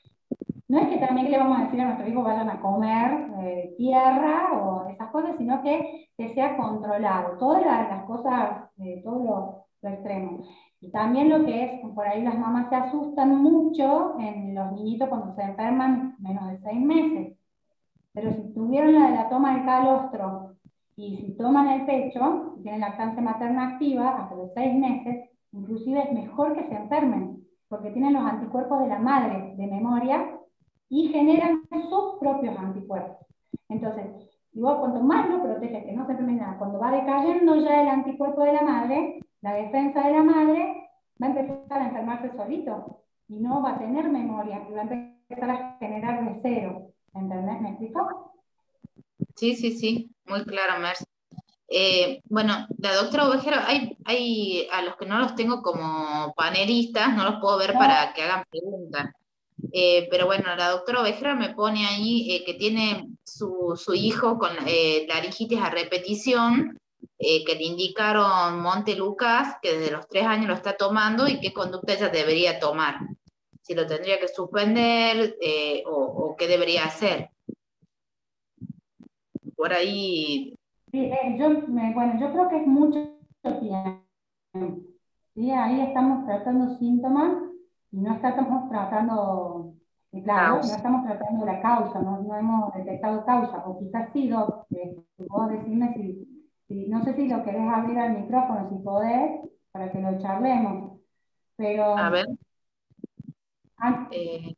No es que también le vamos a decir a nuestros hijos vayan a comer eh, tierra o esas cosas, sino que, que sea controlado. Todas las, las cosas, eh, todo lo, lo extremo. Y también lo que es, por ahí las mamás se asustan mucho en los niñitos cuando se enferman menos de seis meses. Pero si tuvieron la de la toma del calostro y si toman el pecho, tienen lactancia materna activa hasta los seis meses, inclusive es mejor que se enfermen, porque tienen los anticuerpos de la madre de memoria y generan sus propios anticuerpos. Entonces, si vos cuanto más lo proteges, que no se enferme nada, cuando va decayendo ya el anticuerpo de la madre, la defensa de la madre va a empezar a enfermarse solito y no va a tener memoria y va a empezar a generar de cero. ¿Entendés? ¿Me explico? Sí, sí, sí, muy claro, Merce. Eh, bueno, la doctora Ovejero, hay, hay a los que no los tengo como panelistas, no los puedo ver No, para que hagan preguntas. Eh, pero bueno, la doctora Ovejero me pone ahí eh, que tiene su, su hijo con eh, laringitis a repetición, eh, que le indicaron Montelucas, que desde los tres años lo está tomando y qué conducta ella debería tomar. Si lo tendría que suspender eh, o, o qué debería hacer. Por ahí. sí, eh, yo, me, bueno, yo creo que es mucho tiempo. ¿Sí? Ahí estamos tratando síntomas y no estamos tratando, y claro, no Causa. estamos tratando la causa, no, no hemos detectado causa, o quizás sí, Doc, eh, vos decirme si, si, no sé si lo querés abrir al micrófono, si podés, para que lo charlemos, A ver, pero ah, eh,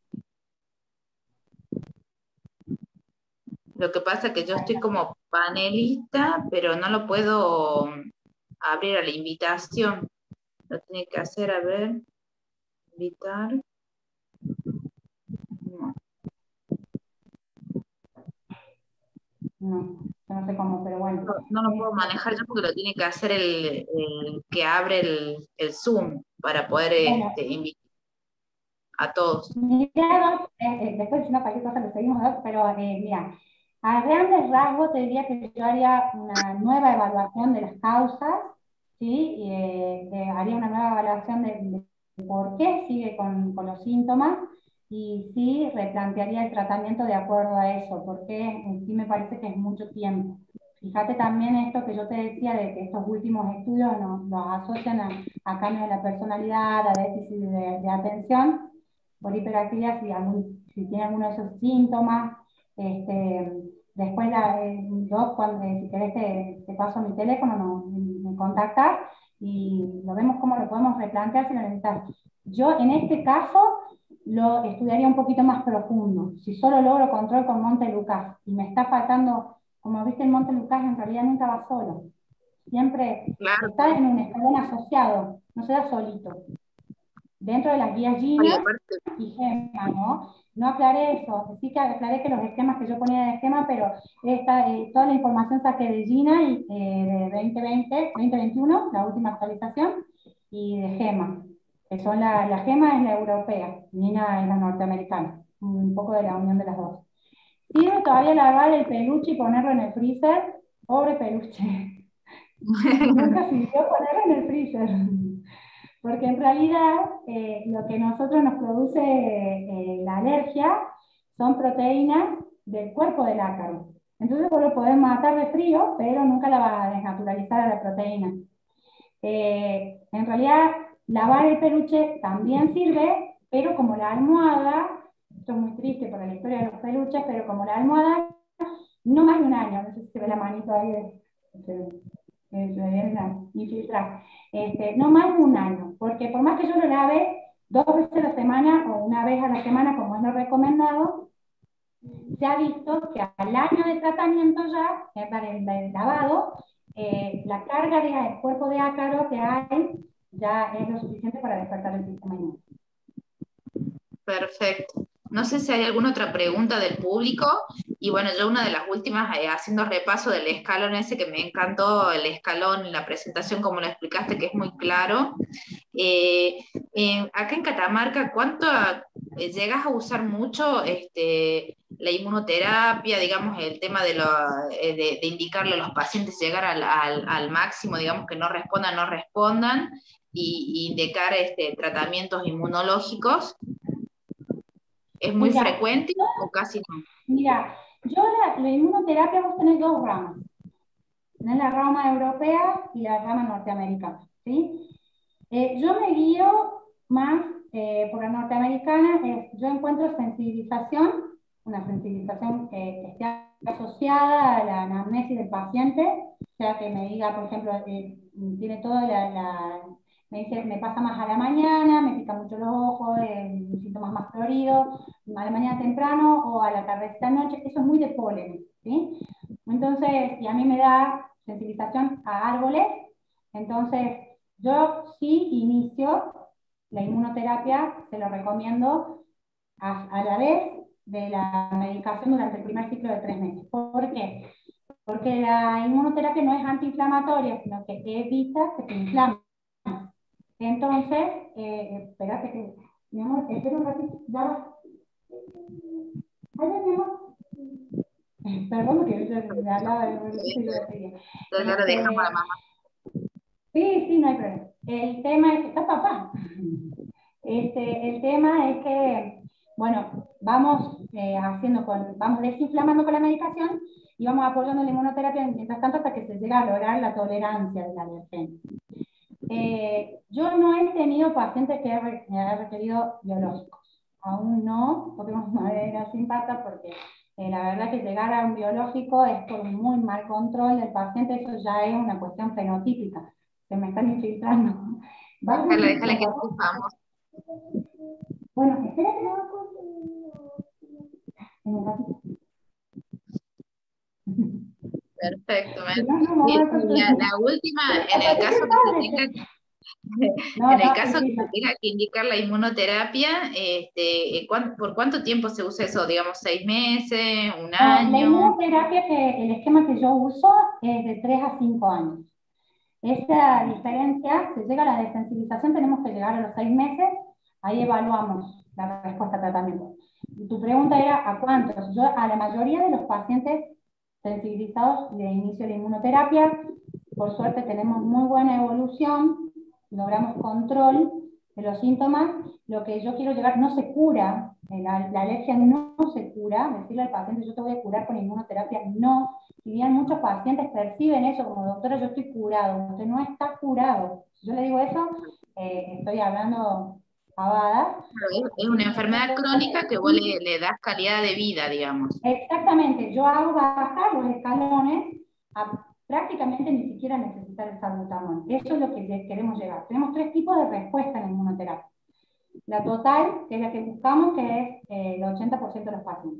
lo que pasa es que yo estoy como panelista, pero no lo puedo mm, abrir a la invitación. Lo tiene que hacer, a ver, invitar. No, no, yo no sé cómo, pero bueno. no, no lo puedo Este, manejar yo porque lo tiene que hacer el, el que abre el, el Zoom para poder bueno, este, invitar a todos. mira, Doc, eh, eh, después si no cualquier cosa lo seguimos, Doc, pero eh, mira, a grandes rasgos te diría que yo haría una nueva evaluación de las causas, ¿sí? Y, eh, eh, haría una nueva evaluación de, de por qué sigue con, con los síntomas y sí replantearía el tratamiento de acuerdo a eso, porque eh, sí me parece que es mucho tiempo. Fíjate también esto que yo te decía de que estos últimos estudios nos, nos asocian a, a cambios de la personalidad, a déficit de, de atención por hiperactividad, si, algún, si tiene alguno de esos síntomas. Este, después, la, eh, yo, cuando, eh, si querés, te, te paso mi teléfono, no, me, me contactas y lo vemos cómo lo podemos replantear si lo necesitas. Yo, en este caso, lo estudiaría un poquito más profundo. Si solo logro control con Monte Lucas y me está faltando, como viste, el Monte Lucas en realidad nunca va solo. Siempre Claro, está en un escalón asociado, no se da solito dentro de las guías y Gina aparte, y Gema, ¿no? No aclaré eso, sí que aclaré que los esquemas que yo ponía de esquema, pero esta, eh, toda la información saqué de Gina y, eh, de veinte veinte, veinte veintiuno, la última actualización, y de Gema, que son la, la Gema es la europea, Gina es la norteamericana, un poco de la unión de las dos. Sirve todavía lavar el peluche y ponerlo en el freezer, pobre peluche, nunca sirvió ponerlo en el freezer. Porque en realidad eh, lo que nosotros nos produce eh, la alergia son proteínas del cuerpo del ácaro. Entonces vos lo podés matar de frío, pero nunca la vas a desnaturalizar a la proteína. Eh, en realidad, lavar el peluche también sirve, pero como la almohada, esto es muy triste para la historia de los peluches, pero como la almohada, no más de un año, no sé si se ve la manito ahí, de, infiltrar. Este, no más de un año, porque por más que yo lo lave dos veces a la semana o una vez a la semana, como es lo recomendado, se ha visto que al año de tratamiento ya, para el, el lavado, eh, la carga del cuerpo de ácaro que hay ya es lo suficiente para despertar el sistema inmune. perfecto. No sé si hay alguna otra pregunta del público. Y bueno, yo una de las últimas, eh, haciendo repaso del escalón ese que me encantó, el escalón, la presentación como lo explicaste, que es muy claro. Eh, eh, acá en Catamarca, ¿cuánto eh, llegas a usar mucho este, la inmunoterapia, digamos, el tema de, lo, eh, de, de indicarle a los pacientes llegar al, al, al máximo, digamos, que no respondan, no respondan, y, y indicar este, tratamientos inmunológicos? ¿Es muy Mira, frecuente o casi no? mira, yo la, la inmunoterapia vos tenés dos ramas. Tenés la rama europea y la rama norteamericana, ¿sí? Eh, yo me guío más eh, por la norteamericana, eh, yo encuentro sensibilización, una sensibilización que, que esté asociada a la anamnesis del paciente, o sea, que me diga, por ejemplo, eh, tiene toda la, la, me dice, me pasa más a la mañana, me pica mucho los ojos, eh, síntomas más floridos, a la mañana temprano o a la tardecita noche, eso es muy de polen, ¿sí? Entonces, y a mí me da sensibilización a árboles, entonces yo sí inicio la inmunoterapia, se lo recomiendo a, a la vez de la medicación durante el primer ciclo de tres meses. ¿Por qué? Porque la inmunoterapia no es antiinflamatoria, sino que evita que te inflames. Entonces, eh, espérate que, mi amor, espera un ratito, ya va. Ay, mi amor. Perdón, que yo me hablaba de un ratito y yo la seguía. Entonces ya lo dejamos a la Este, mamá. sí, sí, no hay problema. El tema es que está papá. Este, el tema es que Bueno, vamos eh, haciendo con, vamos desinflamando con la medicación y vamos apoyando la inmunoterapia mientras tanto hasta que se llega a lograr la tolerancia del alergeno. Eh, yo no he tenido pacientes que me hayan requerido biológicos. Aún no, podemos madera sin pata porque eh, la verdad que llegar a un biológico es por un muy mal control del paciente, eso ya es una cuestión fenotípica. Se me están infiltrando. Vamos Déjala, un déjala que poquito. escuchamos. Bueno, espérate. En un ratito. Perfecto. Si ¿Ven? no, no me voy Y, a y la, la última, en el caso que se tenga, No, en el no, caso sí, que sí, se tenga que indicar la inmunoterapia, este, ¿cuán- ¿por cuánto tiempo se usa eso? Digamos, seis meses, un no, la año. inmunoterapia, que el esquema que yo uso es de tres a cinco años. Esa diferencia, si llega a la desensibilización, tenemos que llegar a los seis meses, ahí evaluamos la respuesta a tratamiento. Y tu pregunta era, ¿a cuántos? Yo a la mayoría de los pacientes sensibilizados de inicio de la inmunoterapia, por suerte tenemos muy buena evolución, logramos control de los síntomas. Lo que yo quiero llegar, no se cura, la, la alergia no se cura, decirle al paciente yo te voy a curar con inmunoterapia, no. Si bien muchos pacientes perciben eso como doctora, yo estoy curado, usted no está curado. Si yo le digo eso, eh, estoy hablando pavadas. Claro, Es, es una Sí, enfermedad crónica que vos le, le das calidad de vida, digamos. exactamente, yo hago bajar los escalones a prácticamente ni siquiera necesitar el salbutamol. Eso es lo que queremos llegar. Tenemos tres tipos de respuesta en la inmunoterapia. La total, que es la que buscamos, que es eh, el ochenta por ciento de los pacientes.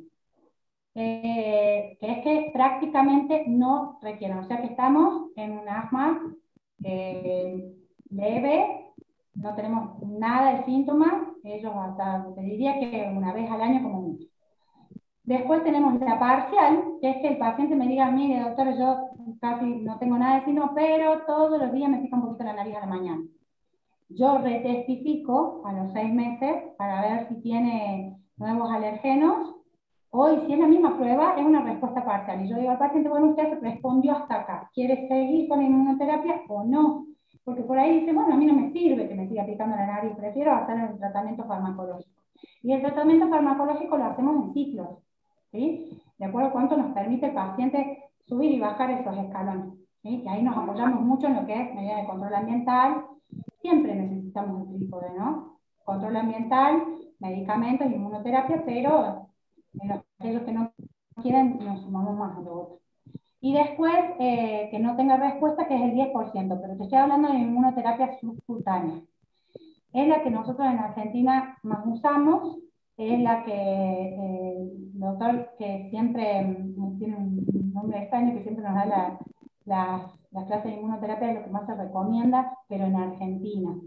Eh, que es que prácticamente no requieren, o sea que estamos en un asma eh, leve, no tenemos nada de síntomas, ellos hasta, te diría que una vez al año como mucho. Después tenemos la parcial, que es que el paciente me diga, mire doctor, yo casi no tengo nada de síntoma, pero todos los días me pica un poquito la nariz a la mañana. Yo retestifico a los seis meses para ver si tiene nuevos alergenos, o si es la misma prueba, es una respuesta parcial. Y yo digo al paciente, bueno, usted respondió hasta acá, ¿quiere seguir con la inmunoterapia o no? Porque por ahí dice, bueno, a mí no me sirve que me siga picando la nariz, prefiero hacer el tratamiento farmacológico. Y el tratamiento farmacológico lo hacemos en ciclos, ¿sí? De acuerdo a cuánto nos permite el paciente subir y bajar esos escalones, ¿sí? Y ahí nos apoyamos mucho en lo que es medida de control ambiental. Siempre necesitamos un trípode, ¿no? Control ambiental, medicamentos, inmunoterapia, pero en los, aquellos que no quieren nos sumamos más a lo otro. Y después, eh, que no tenga respuesta, que es el diez por ciento, pero te estoy hablando de inmunoterapia subcutánea. Es la que nosotros en Argentina más usamos, es la que eh, el doctor que siempre mm, tiene un nombre extraño, que siempre nos da la, la, las clases de inmunoterapia, es lo que más se recomienda, pero en Argentina.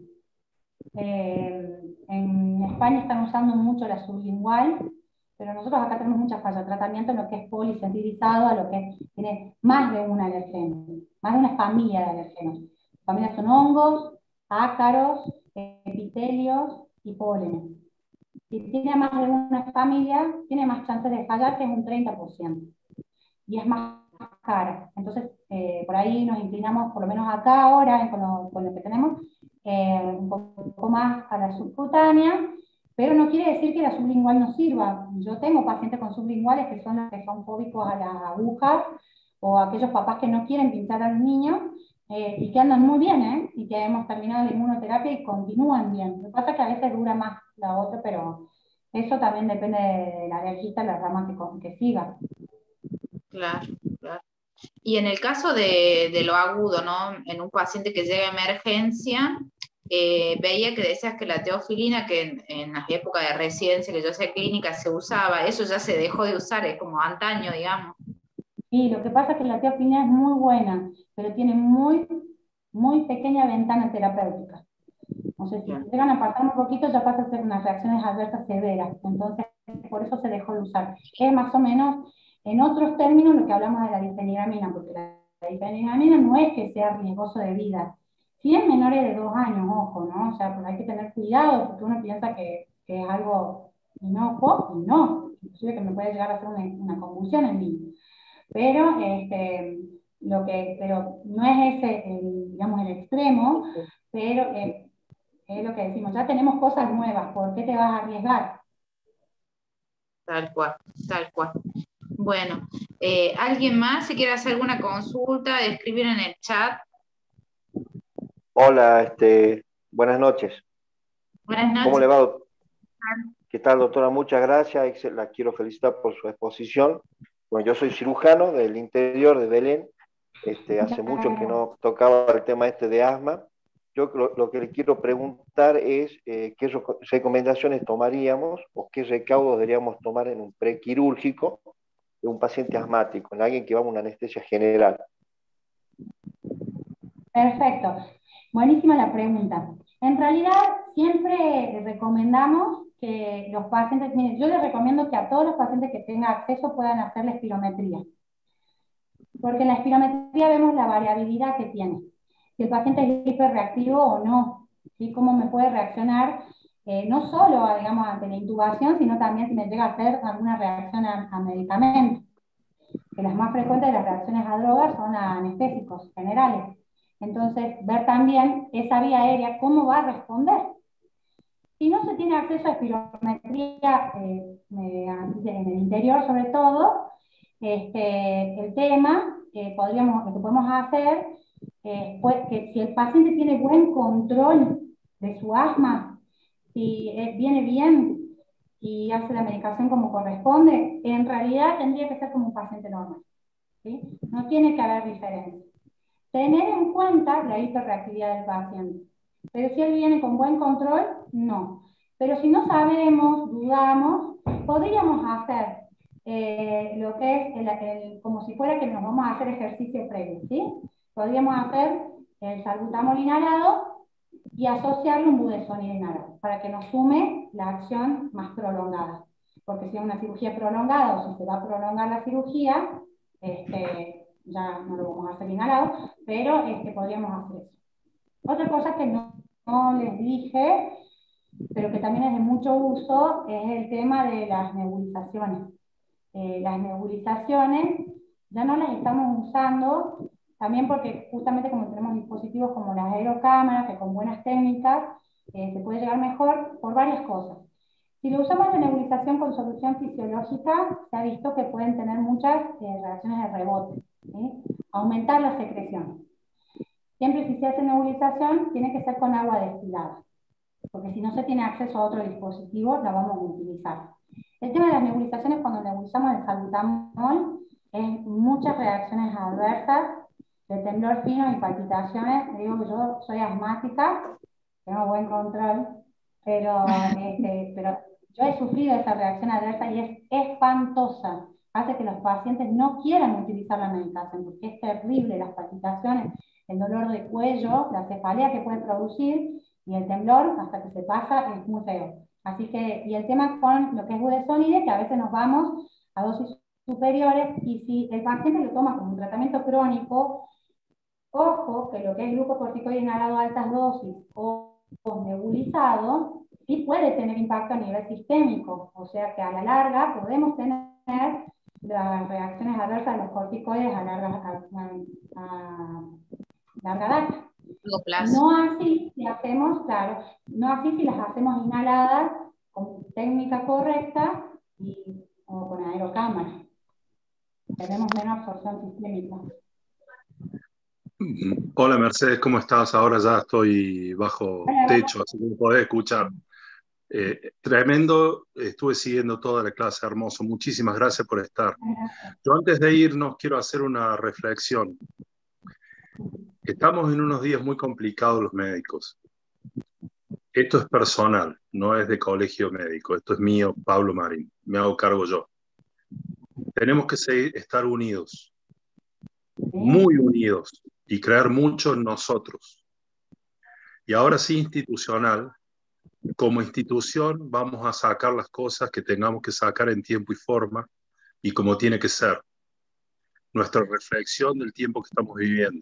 Eh, en España están usando mucho la sublingual, pero nosotros acá tenemos muchas fallas. Tratamiento en lo que es polisensibilizado, a lo que tiene más de un alergeno, más de una familia de alergenos. Familias son hongos, ácaros, epitelios y pólenes. Si tiene más de una familia, tiene más chances de fallar, que es un treinta por ciento. Y es más cara. Entonces, eh, por ahí nos inclinamos, por lo menos acá ahora, con lo, con lo que tenemos, eh, un poco más a la subcutánea, pero no quiere decir que la sublingual no sirva. Yo tengo pacientes con sublinguales que son los que son fóbicos a las agujas, o aquellos papás que no quieren pintar a los niños, eh, y que andan muy bien, ¿eh? Y que hemos terminado la inmunoterapia y continúan bien. Lo que pasa es que a veces dura más la otra, pero eso también depende de la alergista, la rama que, que siga. Claro, claro. Y en el caso de, de lo agudo, ¿no? En un paciente que llega a emergencia, eh, veía que decías que la teofilina, que en, en las épocas de residencia, que yo sé clínica, se usaba, eso ya se dejó de usar, es como antaño, digamos. Sí, lo que pasa es que la teofilina es muy buena, pero tiene muy, muy pequeña ventana terapéutica. O sea, si Bien. llegan a pasar un poquito, ya pasa a ser unas reacciones adversas severas. Entonces, por eso se dejó de usar. Es más o menos, en otros términos, lo que hablamos de la difenidramina, porque la, la difenidramina no es que sea riesgoso de vida. Si es menores de dos años, ojo, ¿no? O sea, pues hay que tener cuidado, porque uno piensa que, que es algo inocuo, y no. Inclusive que me puede llegar a hacer una, una convulsión en mí. Pero, este, lo que, pero no es ese, el, digamos, el extremo, pero eh, es lo que decimos, ya tenemos cosas nuevas, ¿por qué te vas a arriesgar? tal cual, tal cual. Bueno, eh, ¿alguien más si quiere hacer alguna consulta, escribir en el chat? Hola, este, buenas noches. Buenas noches. ¿Cómo le va? ¿Qué tal, doctora? Muchas gracias. La quiero felicitar por su exposición. Bueno, yo soy cirujano del interior de Belén. Este, hace mucho que no tocaba el tema este de asma. Yo lo, lo que le quiero preguntar es eh, qué recomendaciones tomaríamos o qué recaudos deberíamos tomar en un prequirúrgico de un paciente asmático, en alguien que va a una anestesia general. Perfecto. Buenísima la pregunta. En realidad, siempre recomendamos que los pacientes, miren, yo les recomiendo que a todos los pacientes que tengan acceso puedan hacer la espirometría. Porque en la espirometría vemos la variabilidad que tiene. Si el paciente es hiperreactivo o no, ¿sí? Cómo me puede reaccionar, eh, no solo, digamos, ante la intubación, sino también si me llega a hacer alguna reacción a, a medicamentos. Que las más frecuentes de las reacciones a drogas son a anestésicos generales. Entonces, ver también esa vía aérea, cómo va a responder. Si no se tiene acceso a espirometría eh, en el interior, sobre todo, este, el tema que, podríamos, lo que podemos hacer eh, pues, que si el paciente tiene buen control de su asma, si eh, viene bien y hace la medicación como corresponde, en realidad tendría que ser como un paciente normal, ¿sí? No tiene que haber diferencia. Tener en cuenta la hiperreactividad del paciente. Pero si él viene con buen control, no. Pero si no sabemos, dudamos, podríamos hacer eh, lo que es el, el, como si fuera que nos vamos a hacer ejercicio previo, ¿sí? Podríamos hacer el salbutamol inhalado y asociarle un budesonide inhalado para que nos sume la acción más prolongada. Porque si es una cirugía prolongada o si se va a prolongar la cirugía, este, ya no lo vamos a hacer inhalado, pero este, podríamos hacer eso. Otra cosa que no, no les dije, pero que también es de mucho uso, es el tema de las nebulizaciones. Eh, las nebulizaciones ya no las estamos usando, también porque justamente como tenemos dispositivos como las aerocámaras, que con buenas técnicas eh, se puede llegar mejor por varias cosas. Si lo usamos de nebulización con solución fisiológica, se ha visto que pueden tener muchas eh, reacciones de rebote, ¿sí? Aumentar la secreción. Siempre si se hace nebulización, tiene que ser con agua destilada, porque si no se tiene acceso a otro dispositivo, la vamos a utilizar. El tema de las nebulizaciones, cuando nebulizamos el salbutamol, es muchas reacciones adversas, de temblor fino y palpitaciones. Digo que yo soy asmática, tengo buen control, pero, este, pero yo he sufrido esa reacción adversa y es espantosa. Hace que los pacientes no quieran utilizar la medicación, porque es terrible las palpitaciones, el dolor de cuello, la cefalea que puede producir, y el temblor, hasta que se pasa, es muy feo. Así que, y el tema con lo que es budesonide, que a veces nos vamos a dosis superiores, y si el paciente lo toma como un tratamiento crónico, ojo que lo que es glucocorticoide inhalado a altas dosis o, o nebulizado, sí puede tener impacto a nivel sistémico, o sea que a la larga podemos tener las reacciones adversas de los corticoides a larga, a, a larga data. No así si hacemos, claro, no así si las hacemos inhaladas con técnica correcta y, o con aerocámara. Tenemos menos absorción sistémica. Hola Mercedes, ¿cómo estás? Ahora ya estoy bajo techo, así que me podés escuchar. Eh, tremendo, estuve siguiendo toda la clase, hermoso. Muchísimas gracias por estar. Yo antes de irnos quiero hacer una reflexión. Estamos en unos días muy complicados los médicos. Esto es personal, no es de colegio médico. Esto es mío, Pablo Marín. Me hago cargo yo. Tenemos que seguir, estar unidos, muy unidos, y creer mucho en nosotros. Y ahora sí, institucional, como institución vamos a sacar las cosas que tengamos que sacar en tiempo y forma y como tiene que ser. Nuestra reflexión del tiempo que estamos viviendo.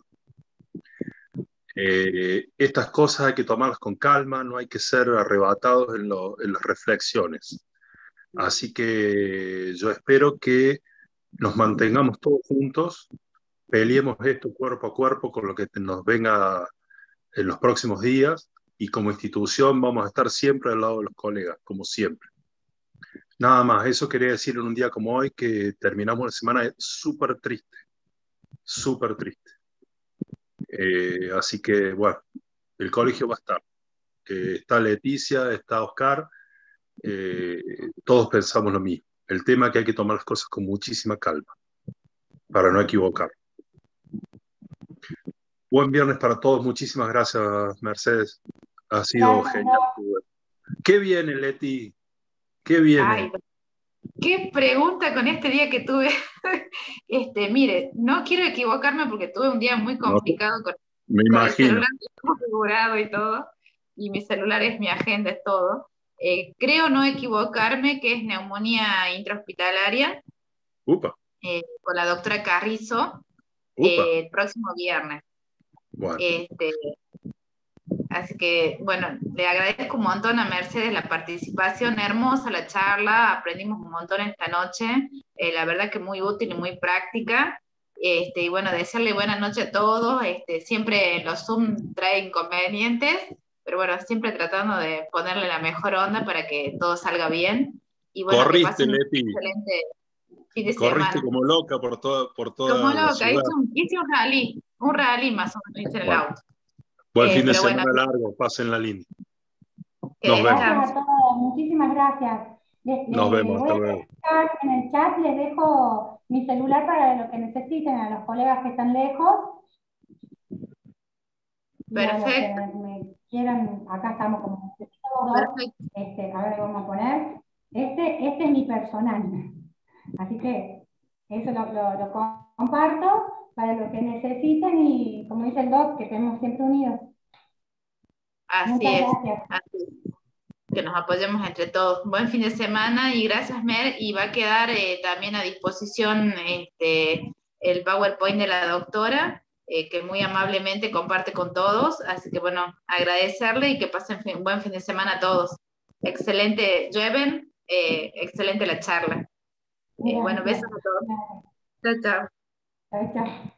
Eh, estas cosas hay que tomarlas con calma, no hay que ser arrebatados en, lo, en las reflexiones. Así que yo espero que nos mantengamos todos juntos, peleemos esto cuerpo a cuerpo con lo que nos venga en los próximos días, y como institución vamos a estar siempre al lado de los colegas, como siempre. Nada más, eso quería decir en un día como hoy, que terminamos la semana súper triste, súper triste. Eh, así que, bueno, el colegio va a estar. Eh, está Leticia, está Oscar, eh, todos pensamos lo mismo. El tema es que hay que tomar las cosas con muchísima calma, para no equivocar. Buen viernes para todos, muchísimas gracias, Mercedes. Ha sido Gracias, genial. ¿Qué viene, Leti? ¿Qué viene? Ay, qué pregunta con este día que tuve. Este, mire, no quiero equivocarme porque tuve un día muy complicado con, Me con el imagino. celular configurado y todo, y mi celular es mi agenda, es todo. Eh, creo no equivocarme que es neumonía intrahospitalaria Upa, eh, con la doctora Carrizo upa. eh, el próximo viernes. Bueno, Este, así que, bueno, le agradezco un montón a Mercedes la participación, hermosa la charla, aprendimos un montón esta noche, eh, la verdad que muy útil y muy práctica. Este, y bueno, desearle buena noche a todos. Este, siempre los Zoom traen inconvenientes, pero bueno, siempre tratando de ponerle la mejor onda para que todo salga bien. Y bueno, que corriste, pasen un Leti. excelente fin de Corriste semana. como loca por toda, por Como toda la loca, hice ciudad. un, hice un rally, un rally más o menos hice en el Bueno, auto. buen Eh, fin de pero bueno, semana largo, pasen la linda. que Nos vemos. Gracias descansen. a todos, muchísimas gracias. Les, Nos les vemos, voy hasta a luego. dejar en el chat, les dejo mi celular para lo que necesiten a los colegas que están lejos. Y a los que Perfecto, me quieran, acá estamos como todos. perfecto. Este, a ver, vamos a poner. Este, este es mi personal. Así que eso lo, lo, lo comparto para lo que necesiten y, como dice el doc, que estemos siempre unidos. Así Muchas es, gracias. así es. Que nos apoyemos entre todos. Buen fin de semana y gracias, Mer. Y va a quedar eh, también a disposición este, el PowerPoint de la doctora, eh, que muy amablemente comparte con todos. Así que bueno, agradecerle y que pasen un buen fin de semana a todos. Excelente, Llueven, eh, excelente la charla. Eh, bueno, besos a todos. Chao, chao. Chao, chao.